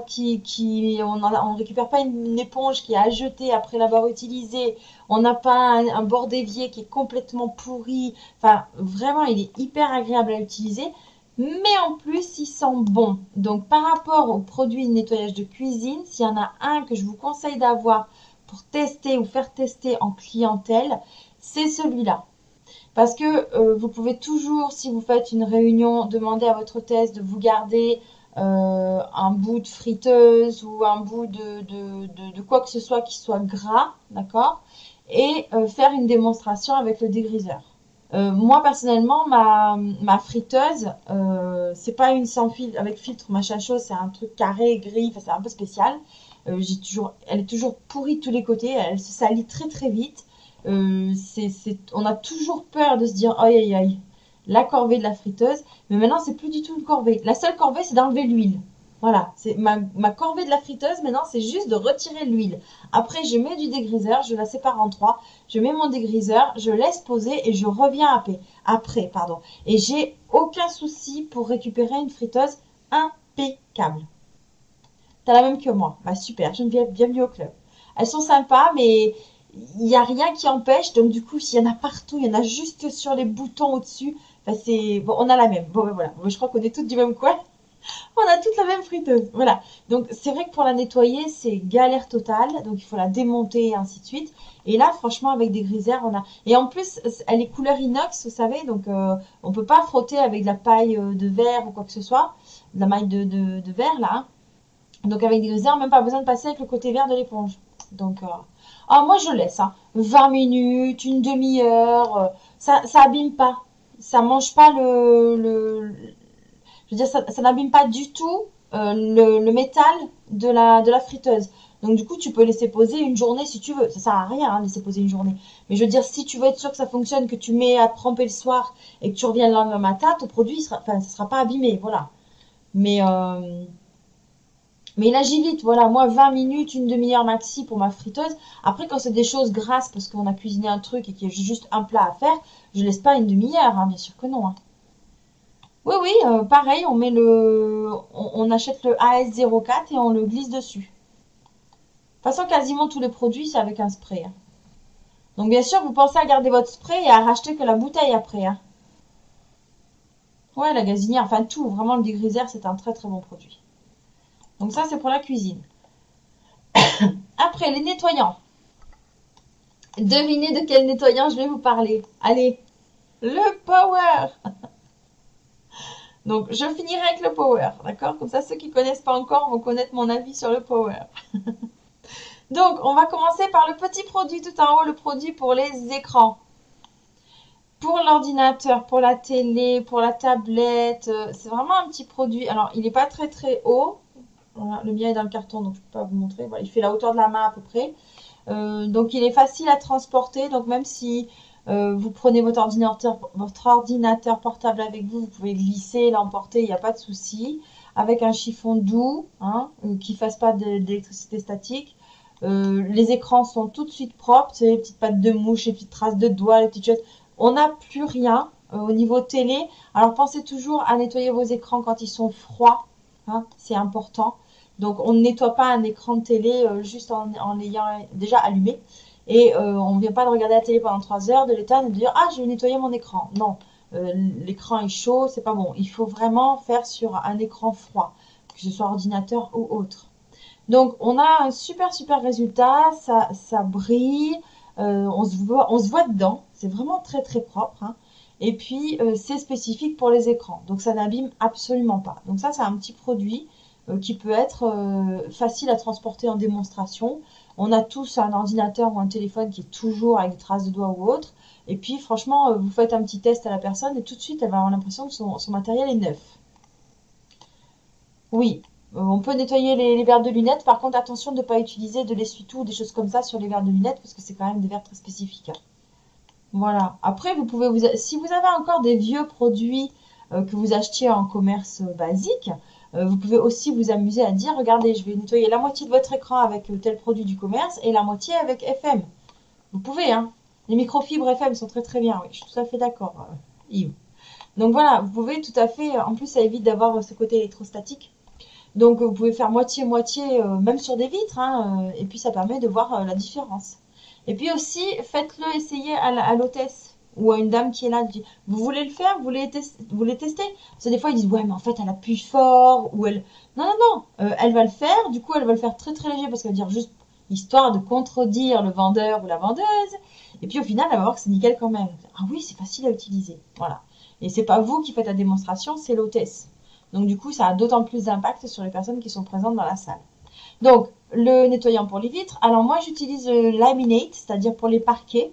on récupère pas une éponge qui est à jeter après l'avoir utilisée, on n'a pas un bord d'évier qui est complètement pourri. Enfin, vraiment, il est hyper agréable à utiliser. Mais en plus, il sent bon. Donc, par rapport aux produits de nettoyage de cuisine, s'il y en a un que je vous conseille d'avoir pour tester ou faire tester en clientèle, c'est celui-là. Parce que vous pouvez toujours, si vous faites une réunion, demander à votre hôtesse de vous garder un bout de friteuse ou un bout de quoi que ce soit qui soit gras, d'accord? Et faire une démonstration avec le dégriseur. Moi personnellement, ma friteuse, c'est pas une sans filtre avec filtre machin chose, c'est un truc carré, gris, enfin, c'est un peu spécial. Elle est toujours pourrie de tous les côtés, elle se salit très très vite. On a toujours peur de se dire aïe aïe aïe, la corvée de la friteuse. Mais maintenant, c'est plus du tout une corvée. La seule corvée, c'est d'enlever l'huile. Voilà, c'est ma corvée de la friteuse. Maintenant, c'est juste de retirer l'huile. Après, je mets du dégriseur, je la sépare en trois. Je mets mon dégriseur, je laisse poser et je reviens après, pardon. Et j'ai aucun souci pour récupérer une friteuse impeccable. T'as la même que moi. Bah super, bienvenue au club. Elles sont sympas, mais il n'y a rien qui empêche. Donc du coup, s'il y en a partout, il y en a juste sur les boutons au-dessus. Enfin, c'est bon, on a la même. Bon, ben voilà. Bon, je crois qu'on est toutes du même coin. On a toutes la même friteuse. Voilà. Donc c'est vrai que pour la nettoyer, c'est galère totale. Donc il faut la démonter et ainsi de suite. Et là, franchement, avec des grisères, on a. Et en plus, elle est couleur inox, vous savez. Donc on peut pas frotter avec de la paille de verre ou quoi que ce soit, de la maille de verre là, hein. Donc avec des grisères, même pas besoin de passer avec le côté vert de l'éponge. Donc, moi je laisse, hein. 20 minutes, une demi-heure, ça abîme pas. Ça mange pas je veux dire, ça n'abîme pas du tout le métal de la friteuse. Donc du coup, tu peux laisser poser une journée si tu veux. Ça sert à rien, hein, de laisser poser une journée. Mais je veux dire, si tu veux être sûr que ça fonctionne, que tu mets à tremper le soir et que tu reviens le lendemain matin, ton produit, ça sera pas abîmé, voilà. Mais il agit vite, voilà. Moi, 20 minutes, une demi-heure maxi pour ma friteuse. Après, quand c'est des choses grasses parce qu'on a cuisiné un truc et qu'il y a juste un plat à faire, je laisse pas une demi-heure, hein, bien sûr que non, hein. Oui, oui, pareil, on achète le AS04 et on le glisse dessus. De toute façon, quasiment tous les produits, c'est avec un spray, hein. Donc, bien sûr, vous pensez à garder votre spray et à racheter que la bouteille après, hein. Ouais, la gazinière, enfin tout, vraiment le dégriseur, c'est un très très bon produit. Donc ça, c'est pour la cuisine. Après, les nettoyants. Devinez de quel nettoyant je vais vous parler. Allez, le Power. Donc, je finirai avec le Power, d'accord? Comme ça, ceux qui ne connaissent pas encore vont connaître mon avis sur le Power. Donc, on va commencer par le petit produit tout en haut, le produit pour les écrans. Pour l'ordinateur, pour la télé, pour la tablette, c'est vraiment un petit produit. Alors, il n'est pas très très haut. Voilà, le mien est dans le carton, donc je ne peux pas vous montrer. Voilà, il fait la hauteur de la main à peu près. Donc, il est facile à transporter. Donc, même si vous prenez votre ordinateur portable avec vous, vous pouvez glisser, l'emporter, il n'y a pas de souci. Avec un chiffon doux, hein, qui ne fasse pas d'électricité statique. Les écrans sont tout de suite propres, c'est les petites pattes de mouche, les petites traces de doigts, les petites choses. On n'a plus rien au niveau télé. Alors pensez toujours à nettoyer vos écrans quand ils sont froids, hein, c'est important. Donc on ne nettoie pas un écran de télé juste en l'ayant déjà allumé. Et on ne vient pas de regarder la télé pendant 3 heures, de l'éteindre et de dire ah je vais nettoyer mon écran. Non, l'écran est chaud, c'est pas bon. Il faut vraiment faire sur un écran froid, que ce soit ordinateur ou autre. Donc, on a un super, super résultat. Ça brille. On se voit dedans. C'est vraiment très, très propre, hein. Et puis, c'est spécifique pour les écrans. Donc, ça n'abîme absolument pas. Donc, ça, c'est un petit produit qui peut être facile à transporter en démonstration. On a tous un ordinateur ou un téléphone qui est toujours avec des traces de doigts ou autre. Et puis, franchement, vous faites un petit test à la personne et tout de suite, elle va avoir l'impression que son matériel est neuf. Oui, on peut nettoyer les verres de lunettes. Par contre, attention de ne pas utiliser de l'essuie-tout ou des choses comme ça sur les verres de lunettes parce que c'est quand même des verres très spécifiques, hein. Voilà. Après, si vous avez encore des vieux produits que vous achetiez en commerce basique, vous pouvez aussi vous amuser à dire, regardez, je vais nettoyer la moitié de votre écran avec tel produit du commerce et la moitié avec FM. Vous pouvez, hein. Les microfibres FM sont très très bien, oui, je suis tout à fait d'accord, Yves. Donc voilà, vous pouvez tout à fait, en plus ça évite d'avoir ce côté électrostatique. Donc vous pouvez faire moitié-moitié, même sur des vitres, hein, et puis ça permet de voir la différence. Et puis aussi, faites-le essayer à l'hôtesse ou à une dame qui est là. Vous voulez le faire, vous voulez tester? Parce que des fois ils disent ouais mais en fait elle appuie fort ou elle. Non non non, elle va le faire. Du coup elle va le faire très très léger parce qu'elle va dire juste histoire de contredire le vendeur ou la vendeuse. Et puis au final elle va voir que c'est nickel quand même. Ah oui c'est facile à utiliser. Voilà. Et c'est pas vous qui faites la démonstration, c'est l'hôtesse. Donc du coup, ça a d'autant plus d'impact sur les personnes qui sont présentes dans la salle. Donc, le nettoyant pour les vitres. Alors moi, j'utilise le laminate, c'est-à-dire pour les parquets.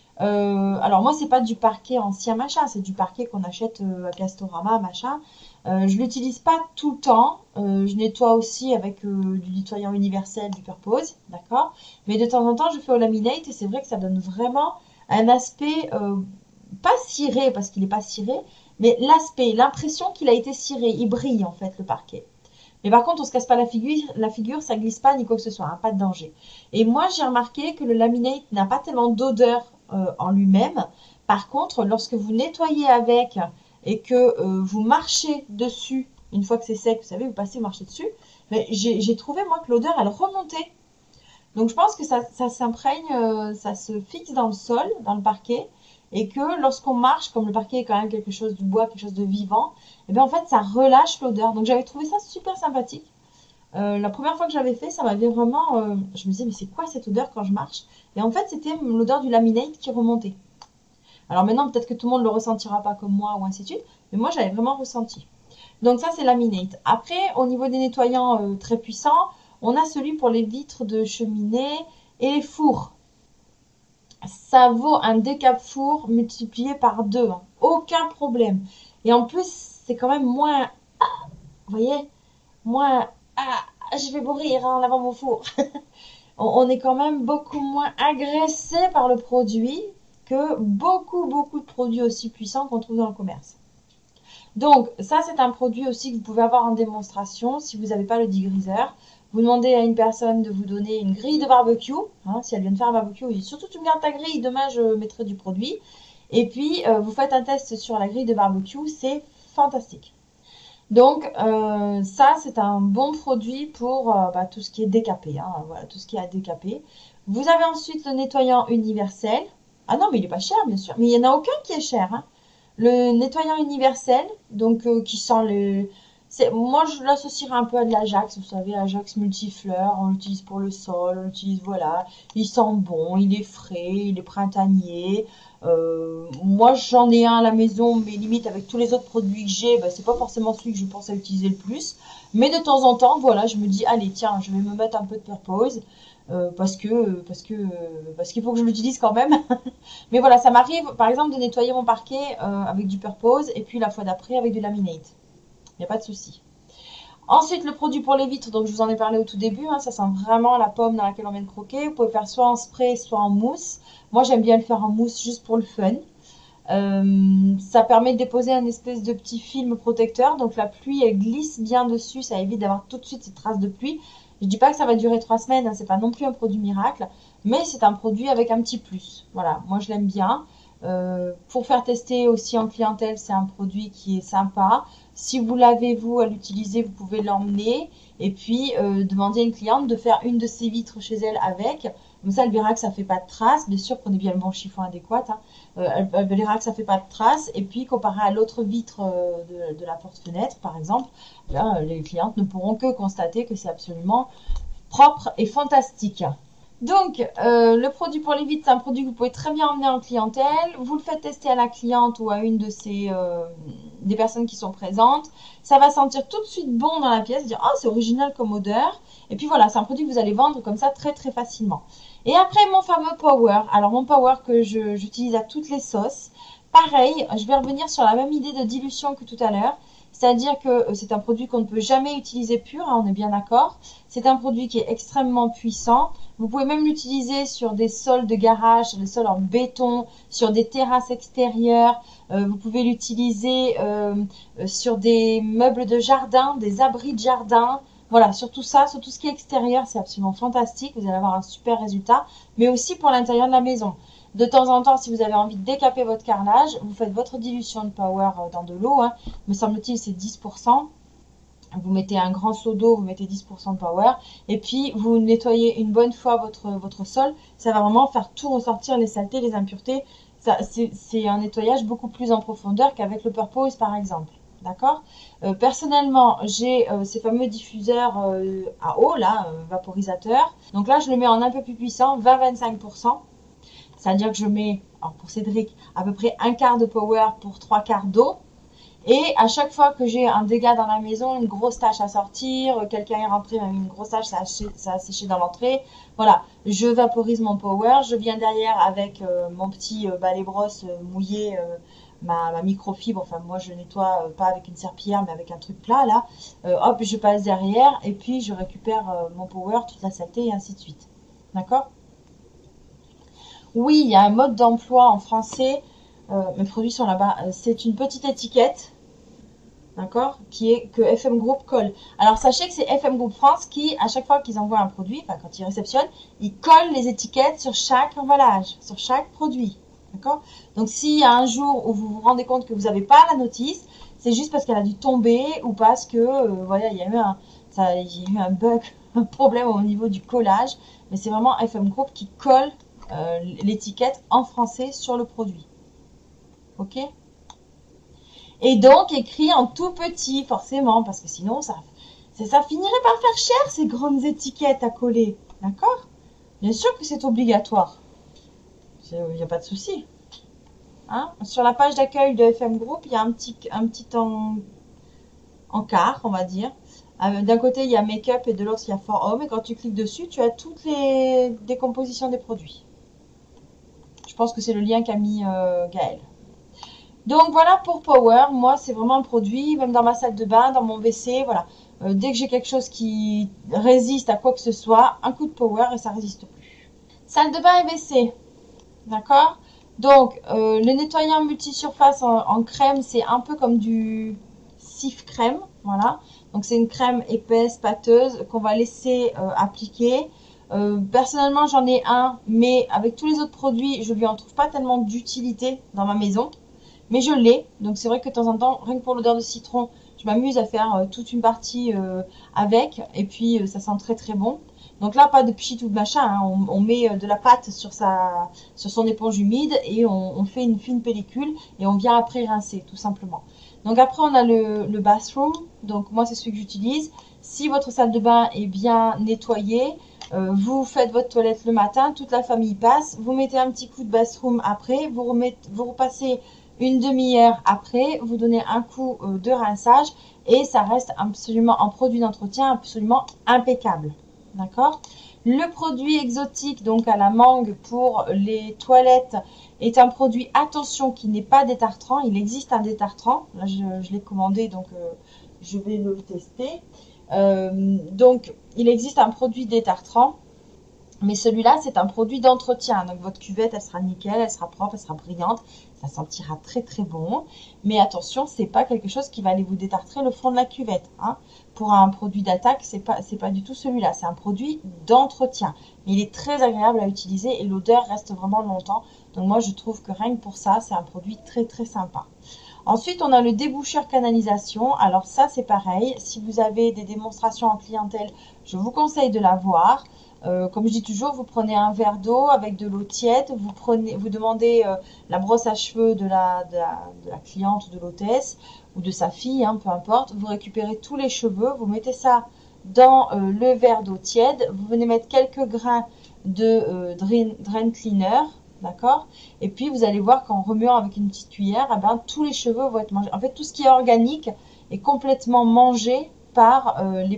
Alors moi, c'est pas du parquet ancien machin, c'est du parquet qu'on achète à Castorama machin. Je l'utilise pas tout le temps. Je nettoie aussi avec du nettoyant universel du Purpose, d'accord. Mais de temps en temps, je fais au laminate et c'est vrai que ça donne vraiment un aspect pas ciré parce qu'il n'est pas ciré, mais l'aspect, l'impression qu'il a été ciré, il brille en fait le parquet. Mais par contre, on se casse pas la figure, ça glisse pas ni quoi que ce soit, hein, pas de danger. Et moi, j'ai remarqué que le laminate n'a pas tellement d'odeur en lui-même. Par contre, lorsque vous nettoyez avec et que vous marchez dessus, une fois que c'est sec, vous savez, vous passez, vous marchez dessus, mais j'ai trouvé moi que l'odeur, elle remontait. Donc je pense que ça s'imprègne, ça se fixe dans le sol, dans le parquet, et que lorsqu'on marche, comme le parquet est quand même quelque chose du bois, quelque chose de vivant, et bien en fait ça relâche l'odeur. Donc j'avais trouvé ça super sympathique. La première fois que j'avais fait, ça m'avait vraiment, je me disais mais c'est quoi cette odeur quand je marche? Et en fait c'était l'odeur du laminate qui remontait. Alors maintenant peut-être que tout le monde le ressentira pas comme moi ou ainsi de suite, mais moi j'avais vraiment ressenti. Donc ça c'est laminate. Après au niveau des nettoyants très puissants, on a celui pour les vitres de cheminée et les fours. Ça vaut un décap four multiplié par 2, hein. Aucun problème. Et en plus, c'est quand même moins, vous voyez, moins, je vais mourir en lavant mon four. On est quand même beaucoup moins agressé par le produit que beaucoup de produits aussi puissants qu'on trouve dans le commerce. Donc, ça, c'est un produit aussi que vous pouvez avoir en démonstration si vous n'avez pas le degreaser. Vous demandez à une personne de vous donner une grille de barbecue, hein, si elle vient de faire un barbecue, il dit surtout tu me gardes ta grille, demain je mettrai du produit. Et puis, vous faites un test sur la grille de barbecue, c'est fantastique. Donc, ça, c'est un bon produit pour tout ce qui est décapé, hein, voilà, tout ce qui est à décaper. Vous avez ensuite le nettoyant universel. Ah non, mais il n'est pas cher, bien sûr. Mais il n'y en a aucun qui est cher, hein. Le nettoyant universel, donc qui sent le... Moi, je l'associerais un peu à de l'Ajax, vous savez, Ajax multifleur, on l'utilise pour le sol, on l'utilise, voilà. Il sent bon, il est frais, il est printanier. Moi, j'en ai un à la maison, mais limite avec tous les autres produits que j'ai, c'est pas forcément celui que je pense à utiliser le plus. Mais de temps en temps, voilà, je me dis, allez, tiens, je vais me mettre un peu de Purpose. parce qu'il faut que je l'utilise quand même. Mais voilà, ça m'arrive par exemple de nettoyer mon parquet avec du Purpose et puis la fois d'après avec du Laminate. Il n'y a pas de souci. Ensuite, le produit pour les vitres, donc je vous en ai parlé au tout début, hein, ça sent vraiment la pomme dans laquelle on vient de croquer. Vous pouvez faire soit en spray, soit en mousse. Moi, j'aime bien le faire en mousse juste pour le fun. Ça permet de déposer un espèce de petit film protecteur, donc la pluie elle glisse bien dessus, ça évite d'avoir tout de suite ces traces de pluie. Je dis pas que ça va durer 3 semaines, hein, c'est pas non plus un produit miracle, mais c'est un produit avec un petit plus. Voilà, moi je l'aime bien. Pour faire tester aussi en clientèle, c'est un produit qui est sympa. Si vous l'avez vous à l'utiliser, vous pouvez l'emmener et puis demander à une cliente de faire une de ses vitres chez elle avec. Comme ça, elle verra que ça fait pas de traces. Bien sûr, prenez bien le bon chiffon adéquat, hein. Elle verra que ça fait pas de traces. Et puis, comparé à l'autre vitre de la porte-fenêtre, par exemple, là, les clientes ne pourront que constater que c'est absolument propre et fantastique. Donc, le produit pour les vitres, c'est un produit que vous pouvez très bien emmener en clientèle. Vous le faites tester à la cliente ou à une de des personnes qui sont présentes. Ça va sentir tout de suite bon dans la pièce, dire « Ah, c'est original comme odeur ». Et puis voilà, c'est un produit que vous allez vendre comme ça très très facilement. Et après, mon fameux Power. Alors, mon Power que j'utilise à toutes les sauces. Pareil, je vais revenir sur la même idée de dilution que tout à l'heure. C'est-à-dire que c'est un produit qu'on ne peut jamais utiliser pur, hein, on est bien d'accord. C'est un produit qui est extrêmement puissant. Vous pouvez même l'utiliser sur des sols de garage, sur des sols en béton, sur des terrasses extérieures. Vous pouvez l'utiliser sur des meubles de jardin, des abris de jardin. Voilà, sur tout ça, sur tout ce qui est extérieur, c'est absolument fantastique. Vous allez avoir un super résultat, mais aussi pour l'intérieur de la maison. De temps en temps, si vous avez envie de décaper votre carrelage, vous faites votre dilution de Power dans de l'eau. Hein. Me semble-t-il, c'est 10%. Vous mettez un grand seau d'eau, vous mettez 10% de Power. Et puis, vous nettoyez une bonne fois votre sol. Ça va vraiment faire tout ressortir les saletés, les impuretés. C'est un nettoyage beaucoup plus en profondeur qu'avec le Purpose, par exemple. D'accord. Personnellement, j'ai ces fameux diffuseurs à eau, là, vaporisateurs. Donc là, je le mets en un peu plus puissant, 20-25%. C'est-à-dire que je mets, alors pour Cédric, à peu près un quart de Power pour 3 quarts d'eau. Et à chaque fois que j'ai un dégât dans la maison, une grosse tache à sortir, quelqu'un est rentré, m'a mis une grosse tache, ça a séché dans l'entrée. Voilà, je vaporise mon Power. Je viens derrière avec mon petit balai brosse mouillé, ma microfibre. Enfin, moi, je nettoie pas avec une serpillière, mais avec un truc plat, là. Hop, je passe derrière et puis je récupère mon Power, toute la saleté et ainsi de suite. D'accord? Oui, il y a un mode d'emploi en français. Mes produits sont là-bas. C'est une petite étiquette, d'accord, qui est que FM Group colle. Alors sachez que c'est FM Group France qui, à chaque fois qu'ils envoient un produit, enfin quand ils réceptionnent, ils collent les étiquettes sur chaque emballage, sur chaque produit, d'accord. Donc s'il y a un jour où vous vous rendez compte que vous n'avez pas la notice, c'est juste parce qu'elle a dû tomber ou parce que voilà, il y a eu un bug, un problème au niveau du collage. Mais c'est vraiment FM Group qui colle l'étiquette en français sur le produit. Ok? Et donc écrit en tout petit, forcément, parce que sinon ça finirait par faire cher ces grandes étiquettes à coller. D'accord? Bien sûr que c'est obligatoire. Il n'y a pas de souci. Hein? Sur la page d'accueil de FM Group, il y a un petit encart, on va dire. D'un côté, il y a Make-up et de l'autre, il y a For Home. Et quand tu cliques dessus, tu as toutes les décompositions des produits. Je pense que c'est le lien qu'a mis Gaël. Donc voilà pour Power. Moi, c'est vraiment un produit, même dans ma salle de bain, dans mon WC, voilà. Dès que j'ai quelque chose qui résiste à quoi que ce soit, un coup de Power et ça résiste plus. Salle de bain et WC. D'accord? Donc, le nettoyant multisurface en crème, c'est un peu comme du Cif crème. Voilà. Donc, c'est une crème épaisse, pâteuse, qu'on va laisser appliquer. Personnellement, j'en ai un, mais avec tous les autres produits, je lui en trouve pas tellement d'utilité dans ma maison. Mais je l'ai, donc c'est vrai que de temps en temps, rien que pour l'odeur de citron, je m'amuse à faire toute une partie avec, et puis ça sent très très bon. Donc là, pas de pchit ou de machin, hein. On met de la pâte sur son éponge humide et on fait une fine pellicule et on vient après rincer, tout simplement. Donc après, on a le bathroom, donc moi c'est celui que j'utilise. Si votre salle de bain est bien nettoyée, vous faites votre toilette le matin, toute la famille passe, vous mettez un petit coup de bathroom après, vous repassez une demi-heure après, vous donnez un coup de rinçage et ça reste absolument en produit d'entretien absolument impeccable. D'accord? Le produit exotique, donc à la mangue pour les toilettes, est un produit, attention, qui n'est pas détartrant. Il existe un détartrant. Là, je l'ai commandé, donc je vais le tester. Donc, il existe un produit détartrant. Mais celui-là, c'est un produit d'entretien. Donc, votre cuvette, elle sera nickel, elle sera propre, elle sera brillante. Ça sentira très, très bon. Mais attention, c'est pas quelque chose qui va aller vous détartrer le fond de la cuvette, hein. Pour un produit d'attaque, c'est pas du tout celui-là. C'est un produit d'entretien. Mais il est très agréable à utiliser et l'odeur reste vraiment longtemps. Donc, moi, je trouve que rien que pour ça, c'est un produit très, très sympa. Ensuite, on a le déboucheur canalisation. Alors ça, c'est pareil. Si vous avez des démonstrations en clientèle, je vous conseille de l'avoir. Comme je dis toujours, vous prenez un verre d'eau avec de l'eau tiède, vous demandez la brosse à cheveux de la cliente ou de l'hôtesse ou de sa fille, hein, peu importe. Vous récupérez tous les cheveux, vous mettez ça dans le verre d'eau tiède. Vous venez mettre quelques grains de drain cleaner, d'accord? Et puis vous allez voir qu'en remuant avec une petite cuillère, eh ben, tous les cheveux vont être mangés. En fait, tout ce qui est organique est complètement mangé par les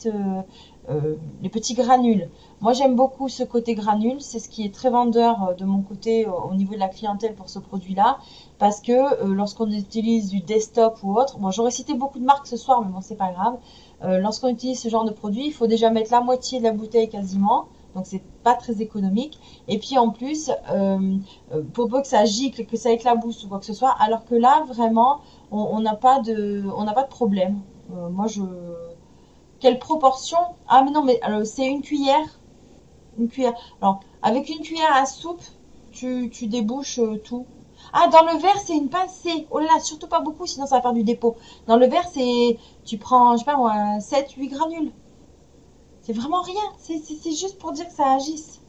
petits granules. Moi, j'aime beaucoup ce côté granule. C'est ce qui est très vendeur de mon côté au niveau de la clientèle pour ce produit-là. Parce que lorsqu'on utilise du desktop ou autre, bon, j'aurais cité beaucoup de marques ce soir, mais bon, c'est pas grave. Lorsqu'on utilise ce genre de produit, il faut déjà mettre la moitié de la bouteille quasiment. Donc, c'est pas très économique. Et puis, en plus, pour peu que ça gicle, que ça éclabousse ou quoi que ce soit, alors que là, vraiment, on n'a pas de problème. Moi, quelle proportion? Ah, mais non, mais c'est une cuillère. Une cuillère. Alors, avec une cuillère à soupe, tu débouches tout. Ah, dans le verre, c'est une pincée. Oh là là, surtout pas beaucoup, sinon ça va faire du dépôt. Dans le verre, tu prends, je sais pas moi, 7, 8 granules. C'est vraiment rien. C'est juste pour dire que ça agisse.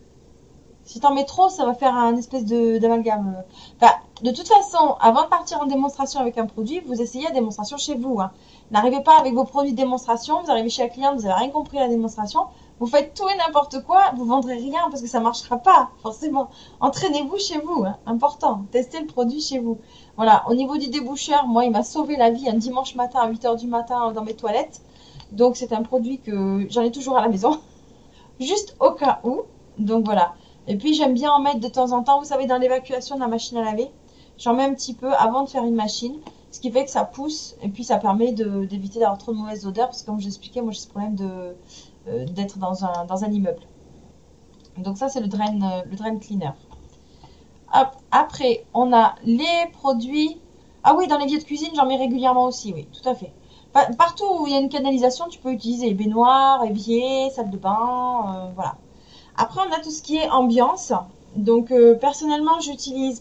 Si t'en mets trop, ça va faire un espèce d'amalgame. Enfin, de toute façon, avant de partir en démonstration avec un produit, vous essayez la démonstration chez vous, hein. N'arrivez pas avec vos produits de démonstration, vous arrivez chez la cliente, vous n'avez rien compris à la démonstration, vous faites tout et n'importe quoi, vous vendrez rien parce que ça marchera pas, forcément. Entraînez-vous chez vous, hein, important. Testez le produit chez vous. Voilà, au niveau du déboucheur, moi, il m'a sauvé la vie un dimanche matin à 8 h du matin dans mes toilettes. Donc, c'est un produit que j'en ai toujours à la maison, juste au cas où. Donc, voilà. Et puis, j'aime bien en mettre de temps en temps, vous savez, dans l'évacuation de la machine à laver. J'en mets un petit peu avant de faire une machine. Ce qui fait que ça pousse et puis ça permet d'éviter d'avoir trop de mauvaises odeurs. Parce que comme je l'expliquais, moi j'ai ce problème d'être dans un immeuble. Donc ça c'est le drain cleaner. Hop. Après, on a les produits. Ah oui, dans les l'évier de cuisine, j'en mets régulièrement aussi, oui, tout à fait. Partout où il y a une canalisation, tu peux utiliser baignoire, évier, salle de bain, voilà. Après, on a tout ce qui est ambiance. Donc, personnellement, j'utilise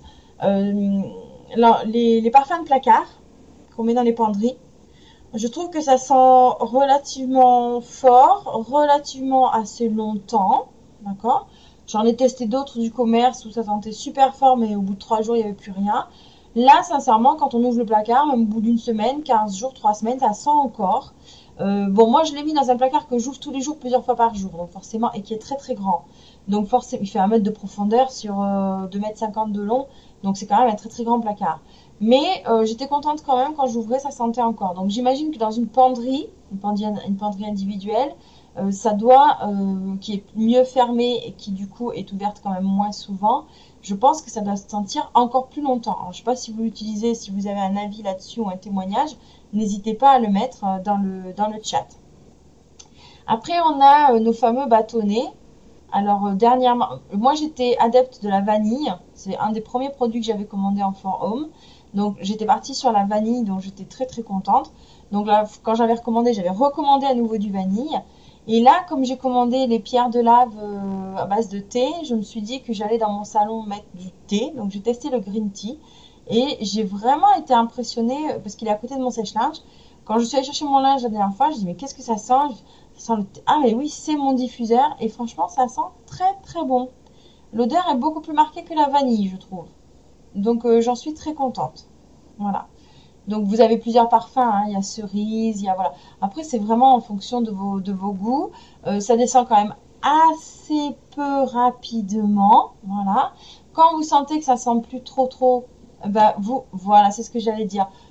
les parfums de placard qu'on met dans les penderies. Je trouve que ça sent relativement fort, relativement assez longtemps, d'accord? J'en ai testé d'autres du commerce où ça sentait super fort, mais au bout de 3 jours, il n'y avait plus rien. Là, sincèrement, quand on ouvre le placard, même au bout d'une semaine, 15 jours, 3 semaines, ça sent encore. Bon, moi, je l'ai mis dans un placard que j'ouvre tous les jours, plusieurs fois par jour, donc forcément, et qui est très très grand. Donc, forcément, il fait 1 mètre de profondeur sur 2,50 m de long, donc c'est quand même un très très grand placard. Mais j'étais contente quand même, quand j'ouvrais, ça sentait encore. Donc, j'imagine que dans une penderie individuelle, ça doit, qui est mieux fermée et qui du coup est ouverte quand même moins souvent, je pense que ça doit se sentir encore plus longtemps. Alors, je ne sais pas si vous l'utilisez, si vous avez un avis là-dessus ou un témoignage, n'hésitez pas à le mettre dans le chat. Après, on a nos fameux bâtonnets. Alors, dernièrement, moi j'étais adepte de la vanille. C'est un des premiers produits que j'avais commandé en For Home. Donc, j'étais partie sur la vanille, donc j'étais très très contente. Donc là, quand j'avais recommandé à nouveau du vanille. Et là, comme j'ai commandé les pierres de lave à base de thé, je me suis dit que j'allais dans mon salon mettre du thé. Donc, j'ai testé le green tea. Et j'ai vraiment été impressionnée parce qu'il est à côté de mon sèche-linge. Quand je suis allée chercher mon linge la dernière fois, je dis mais qu'est-ce que ça sent? Ça sent le thé. Ah mais oui, c'est mon diffuseur. Et franchement, ça sent très très bon. L'odeur est beaucoup plus marquée que la vanille, je trouve. Donc, j'en suis très contente. Voilà. Donc vous avez plusieurs parfums, hein. Il y a cerise, il y a voilà. Après c'est vraiment en fonction de vos goûts. Ça descend quand même assez peu rapidement, voilà. Quand vous sentez que ça sent plus trop, voilà, c'est ce que j'allais dire.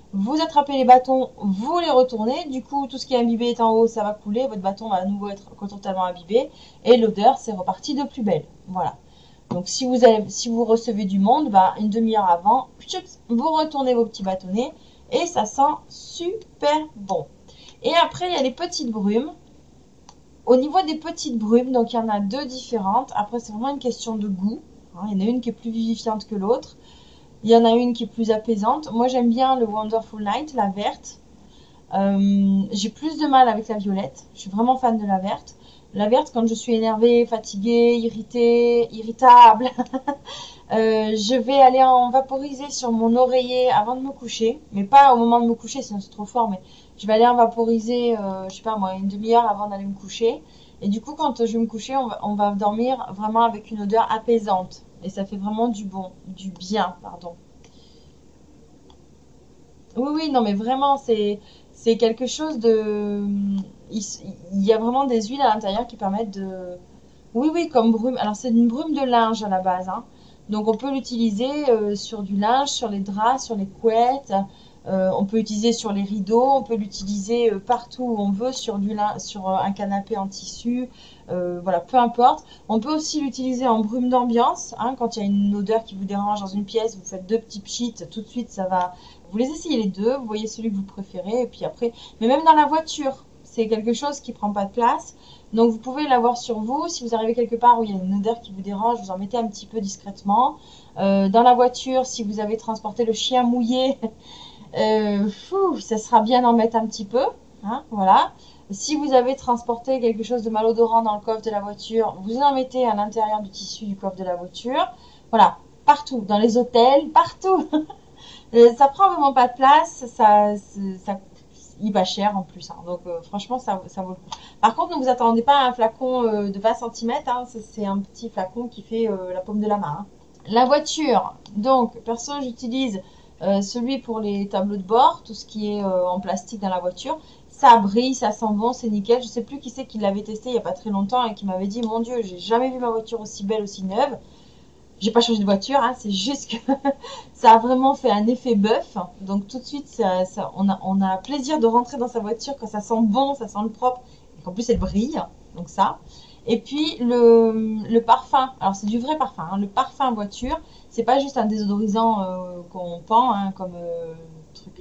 Vous attrapez les bâtons, vous les retournez. Du coup, tout ce qui est imbibé est en haut, ça va couler. Votre bâton va à nouveau être totalement imbibé. Et l'odeur, c'est reparti de plus belle. Voilà. Donc, si vous recevez du monde, bah, une demi-heure avant, vous retournez vos petits bâtonnets. Et ça sent super bon. Et après, il y a les petites brumes. Au niveau des petites brumes, donc il y en a deux différentes. Après, c'est vraiment une question de goût. Il y en a une qui est plus vivifiante que l'autre. Il y en a une qui est plus apaisante. Moi, j'aime bien le Wonderful Night, la verte. J'ai plus de mal avec la violette. Je suis vraiment fan de la verte. La verte, quand je suis énervée, fatiguée, irritée, irritable, je vais aller en vaporiser sur mon oreiller avant de me coucher. Mais pas au moment de me coucher, sinon c'est trop fort. Mais je vais aller en vaporiser, je sais pas moi, une demi-heure avant d'aller me coucher. Et du coup, quand je vais me coucher, on va dormir vraiment avec une odeur apaisante. Et ça fait vraiment du bien, pardon. Oui, oui, non, mais vraiment, c'est quelque chose de... Il, il y a vraiment des huiles à l'intérieur qui permettent de... Oui, oui, comme brume. Alors, c'est une brume de linge à la base, hein. Donc, on peut l'utiliser sur du linge, sur les draps, sur les couettes. On peut l'utiliser sur les rideaux. On peut l'utiliser partout où on veut, sur sur un canapé en tissu. Voilà, peu importe. On peut aussi l'utiliser en brume d'ambiance, hein. Quand il y a une odeur qui vous dérange dans une pièce, vous faites deux petits pchits, tout de suite, ça va... Vous les essayez les deux, vous voyez celui que vous préférez. Et puis après... Mais même dans la voiture, c'est quelque chose qui prend pas de place. Donc vous pouvez l'avoir sur vous. Si vous arrivez quelque part où il y a une odeur qui vous dérange, vous en mettez un petit peu discrètement. Dans la voiture, si vous avez transporté le chien mouillé, ça sera bien d'en mettre un petit peu. Hein, voilà. Si vous avez transporté quelque chose de malodorant dans le coffre de la voiture, vous en mettez à l'intérieur du tissu du coffre de la voiture. Voilà, partout, dans les hôtels, partout. Ça prend vraiment pas de place, ça il va cher en plus, hein. Donc franchement ça vaut le coup. Par contre, ne vous attendez pas à un flacon de 20 cm, hein. C'est un petit flacon qui fait la paume de la main, hein. La voiture, donc perso j'utilise celui pour les tableaux de bord, tout ce qui est en plastique dans la voiture. Ça brille, ça sent bon, c'est nickel. Je sais plus qui c'est qui l'avait testé il y a pas très longtemps et qui m'avait dit mon Dieu, j'ai jamais vu ma voiture aussi belle, aussi neuve. J'ai pas changé de voiture, hein, c'est juste que ça a vraiment fait un effet bœuf. Donc tout de suite, on a plaisir de rentrer dans sa voiture quand ça sent bon, ça sent le propre, et qu'en plus elle brille. Donc ça. Et puis le parfum, alors c'est du vrai parfum, hein. Le parfum voiture, c'est pas juste un désodorisant qu'on pend, hein, comme truc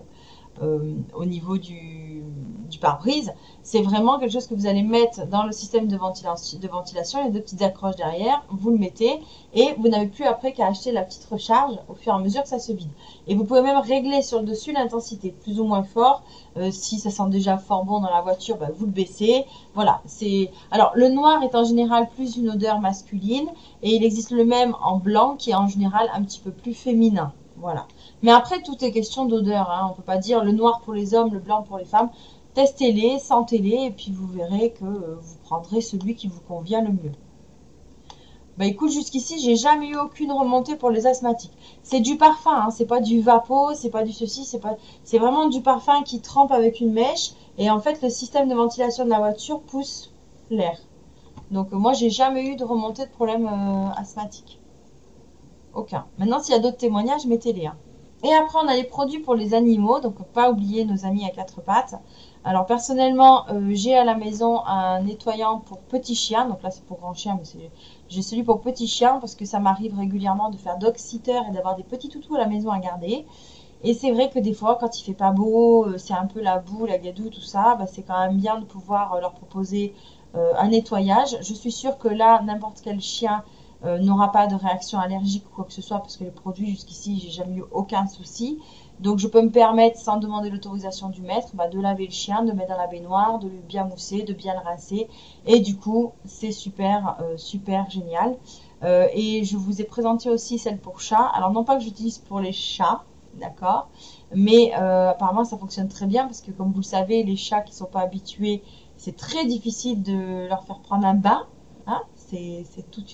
au niveau du pare-brise. C'est vraiment quelque chose que vous allez mettre dans le système de ventilation. Il y a deux petites accroches derrière, vous le mettez et vous n'avez plus après qu'à acheter la petite recharge au fur et à mesure que ça se vide. Et vous pouvez même régler sur le dessus l'intensité, plus ou moins fort. Si ça sent déjà fort bon dans la voiture, bah, vous le baissez. Voilà, alors le noir est en général plus une odeur masculine et il existe le même en blanc qui est en général un petit peu plus féminin. Voilà. Mais après, tout est question d'odeur, hein. On ne peut pas dire le noir pour les hommes, le blanc pour les femmes. Testez-les, sentez-les, et puis vous verrez que vous prendrez celui qui vous convient le mieux. Bah écoute, jusqu'ici, j'ai jamais eu aucune remontée pour les asthmatiques. C'est du parfum, hein. C'est pas du vapeau, c'est pas du ceci, c'est vraiment du parfum qui trempe avec une mèche. Et en fait, le système de ventilation de la voiture pousse l'air. Donc moi, j'ai jamais eu de remontée de problème asthmatique. Aucun. Maintenant, s'il y a d'autres témoignages, mettez-les, hein. Et après, on a les produits pour les animaux. Donc, pas oublier nos amis à quatre pattes. Alors, personnellement, j'ai à la maison un nettoyant pour petits chiens. Donc là, c'est pour grands chiens, mais j'ai celui pour petits chiens parce que ça m'arrive régulièrement de faire dog-sitter et d'avoir des petits toutous à la maison à garder. Et c'est vrai que des fois, quand il fait pas beau, c'est un peu la boue, la gadoue, tout ça, bah, c'est quand même bien de pouvoir leur proposer un nettoyage. Je suis sûre que là, n'importe quel chien n'aura pas de réaction allergique ou quoi que ce soit parce que les produits jusqu'ici j'ai jamais eu aucun souci, donc je peux me permettre sans demander l'autorisation du maître bah, de laver le chien, de le mettre dans la baignoire, de le bien mousser, de bien le rincer et du coup c'est super super génial. Et je vous ai présenté aussi celle pour chat, alors non pas que j'utilise pour les chats, d'accord, mais apparemment ça fonctionne très bien parce que comme vous le savez, les chats qui sont pas habitués, c'est très difficile de leur faire prendre un bain, hein. C'est toute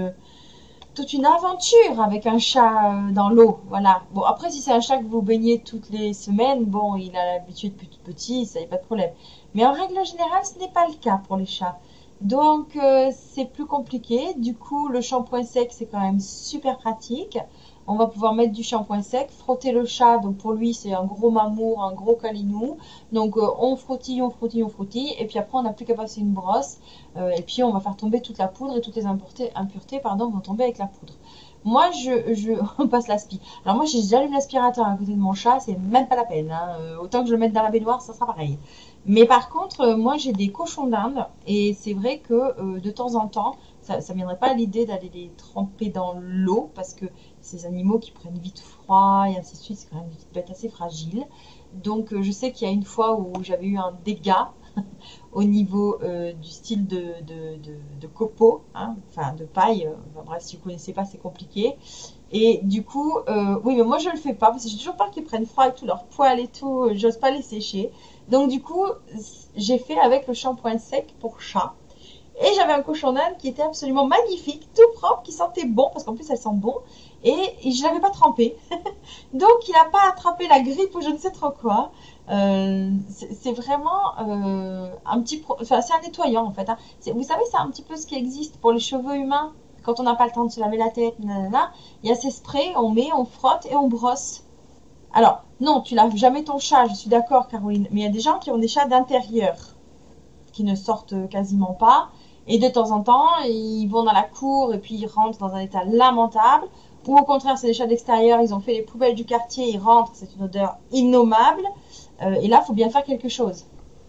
une aventure avec un chat dans l'eau. Voilà. Bon, après, si c'est un chat que vous baignez toutes les semaines, bon, il a l'habitude depuis tout petit, ça n'y a pas de problème. Mais en règle générale, ce n'est pas le cas pour les chats. Donc, c'est plus compliqué. Du coup, le shampoing sec, c'est quand même super pratique. On va pouvoir mettre du shampoing sec, frotter le chat. Donc, pour lui, c'est un gros mamour, un gros câlinou. Donc, on frottille, on frottille, on frottille. Et puis après, on n'a plus qu'à passer une brosse. Et puis, on va faire tomber toute la poudre et toutes les impuretés, pardon, vont tomber avec la poudre. Moi, on passe l'aspi. Alors moi, j'allume l'aspirateur à côté de mon chat, c'est même pas la peine, hein. Autant que je le mette dans la baignoire, ça sera pareil. Mais par contre, moi, j'ai des cochons d'Inde et c'est vrai que de temps en temps, ça ne viendrait pas à l'idée d'aller les tremper dans l'eau parce que ces animaux qui prennent vite froid et ainsi de suite, c'est quand même une petite bête assez fragile. Donc, je sais qu'il y a une fois où j'avais eu un dégât au niveau du style de copeaux, hein, enfin de paille. Enfin, bref, si vous ne connaissez pas, c'est compliqué. Et du coup, oui, mais moi je le fais pas parce que j'ai toujours peur qu'ils prennent froid avec tout leur poils et tout. J'ose pas les sécher. Donc du coup, j'ai fait avec le shampoing sec pour chat. Et j'avais un cochon d'Inde qui était absolument magnifique, tout propre, qui sentait bon, parce qu'en plus elle sent bon. Et je l'avais pas trempé. Donc il n'a pas attrapé la grippe ou je ne sais trop quoi. C'est vraiment un petit... Enfin, c'est un nettoyant en fait, hein. Vous savez, c'est un petit peu ce qui existe pour les cheveux humains. Quand on n'a pas le temps de se laver la tête, nanana, il y a ces sprays, on met, on frotte et on brosse. Alors, non, tu laves jamais ton chat, je suis d'accord Caroline, mais il y a des gens qui ont des chats d'intérieur, qui ne sortent quasiment pas. Et de temps en temps, ils vont dans la cour et puis ils rentrent dans un état lamentable. Ou au contraire, c'est des chats d'extérieur, ils ont fait les poubelles du quartier, ils rentrent, c'est une odeur innommable. Et là, il faut bien faire quelque chose.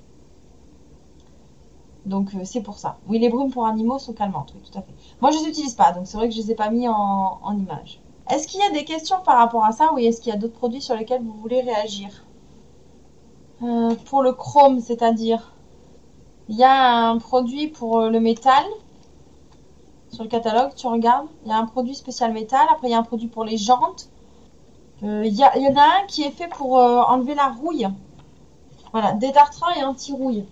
Donc, c'est pour ça. Oui, les brumes pour animaux sont calmantes, oui, tout à fait. Moi, je les utilise pas, donc c'est vrai que je les ai pas mis en image. Est-ce qu'il y a des questions par rapport à ça ou est-ce qu'il y a d'autres produits sur lesquels vous voulez réagir? Pour le chrome, c'est-à-dire, il y a un produit pour le métal. Sur le catalogue, tu regardes, il y a un produit spécial métal. Après, il y a un produit pour les jantes. Il y en a un qui est fait pour enlever la rouille. Voilà, détartrant et anti-rouille.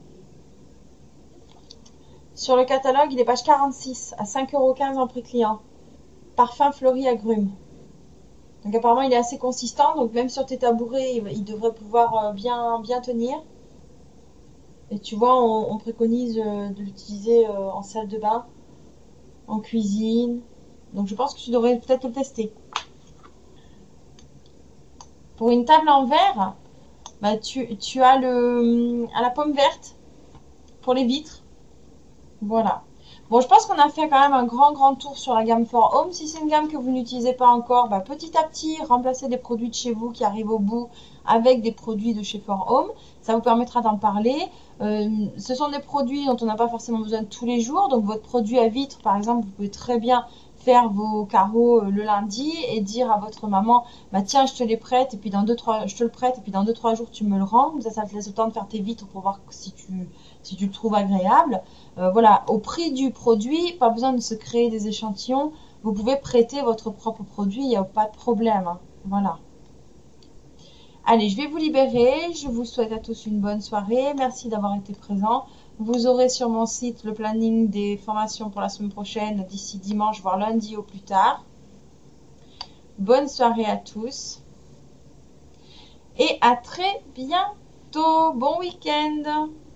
Sur le catalogue, il est page 46, à 5,15 € en prix client. Parfum fleuri agrumes. Donc apparemment, il est assez consistant. Donc même sur tes tabourets, il devrait pouvoir bien tenir. Et tu vois, on préconise de l'utiliser en salle de bain, en cuisine. Donc je pense que tu devrais peut-être le tester. Pour une table en verre, bah, tu as à la pomme verte pour les vitres. Voilà. Bon, je pense qu'on a fait quand même un grand tour sur la gamme For Home. Si c'est une gamme que vous n'utilisez pas encore, bah, petit à petit, remplacez des produits de chez vous qui arrivent au bout avec des produits de chez For Home. Ça vous permettra d'en parler. Ce sont des produits dont on n'a pas forcément besoin tous les jours. Donc votre produit à vitre, par exemple, vous pouvez très bien faire vos carreaux le lundi et dire à votre maman, bah tiens, je te les prête et puis je te le prête et puis dans 2-3 jours tu me le rends. Ça te laisse le temps de faire tes vitres pour voir si tu le trouves agréable. Voilà, au prix du produit, pas besoin de se créer des échantillons. Vous pouvez prêter votre propre produit, il n'y a pas de problème, hein. Voilà. Allez, je vais vous libérer. Je vous souhaite à tous une bonne soirée. Merci d'avoir été présents. Vous aurez sur mon site le planning des formations pour la semaine prochaine, d'ici dimanche, voire lundi au plus tard. Bonne soirée à tous. Et à très bientôt. Bon week-end.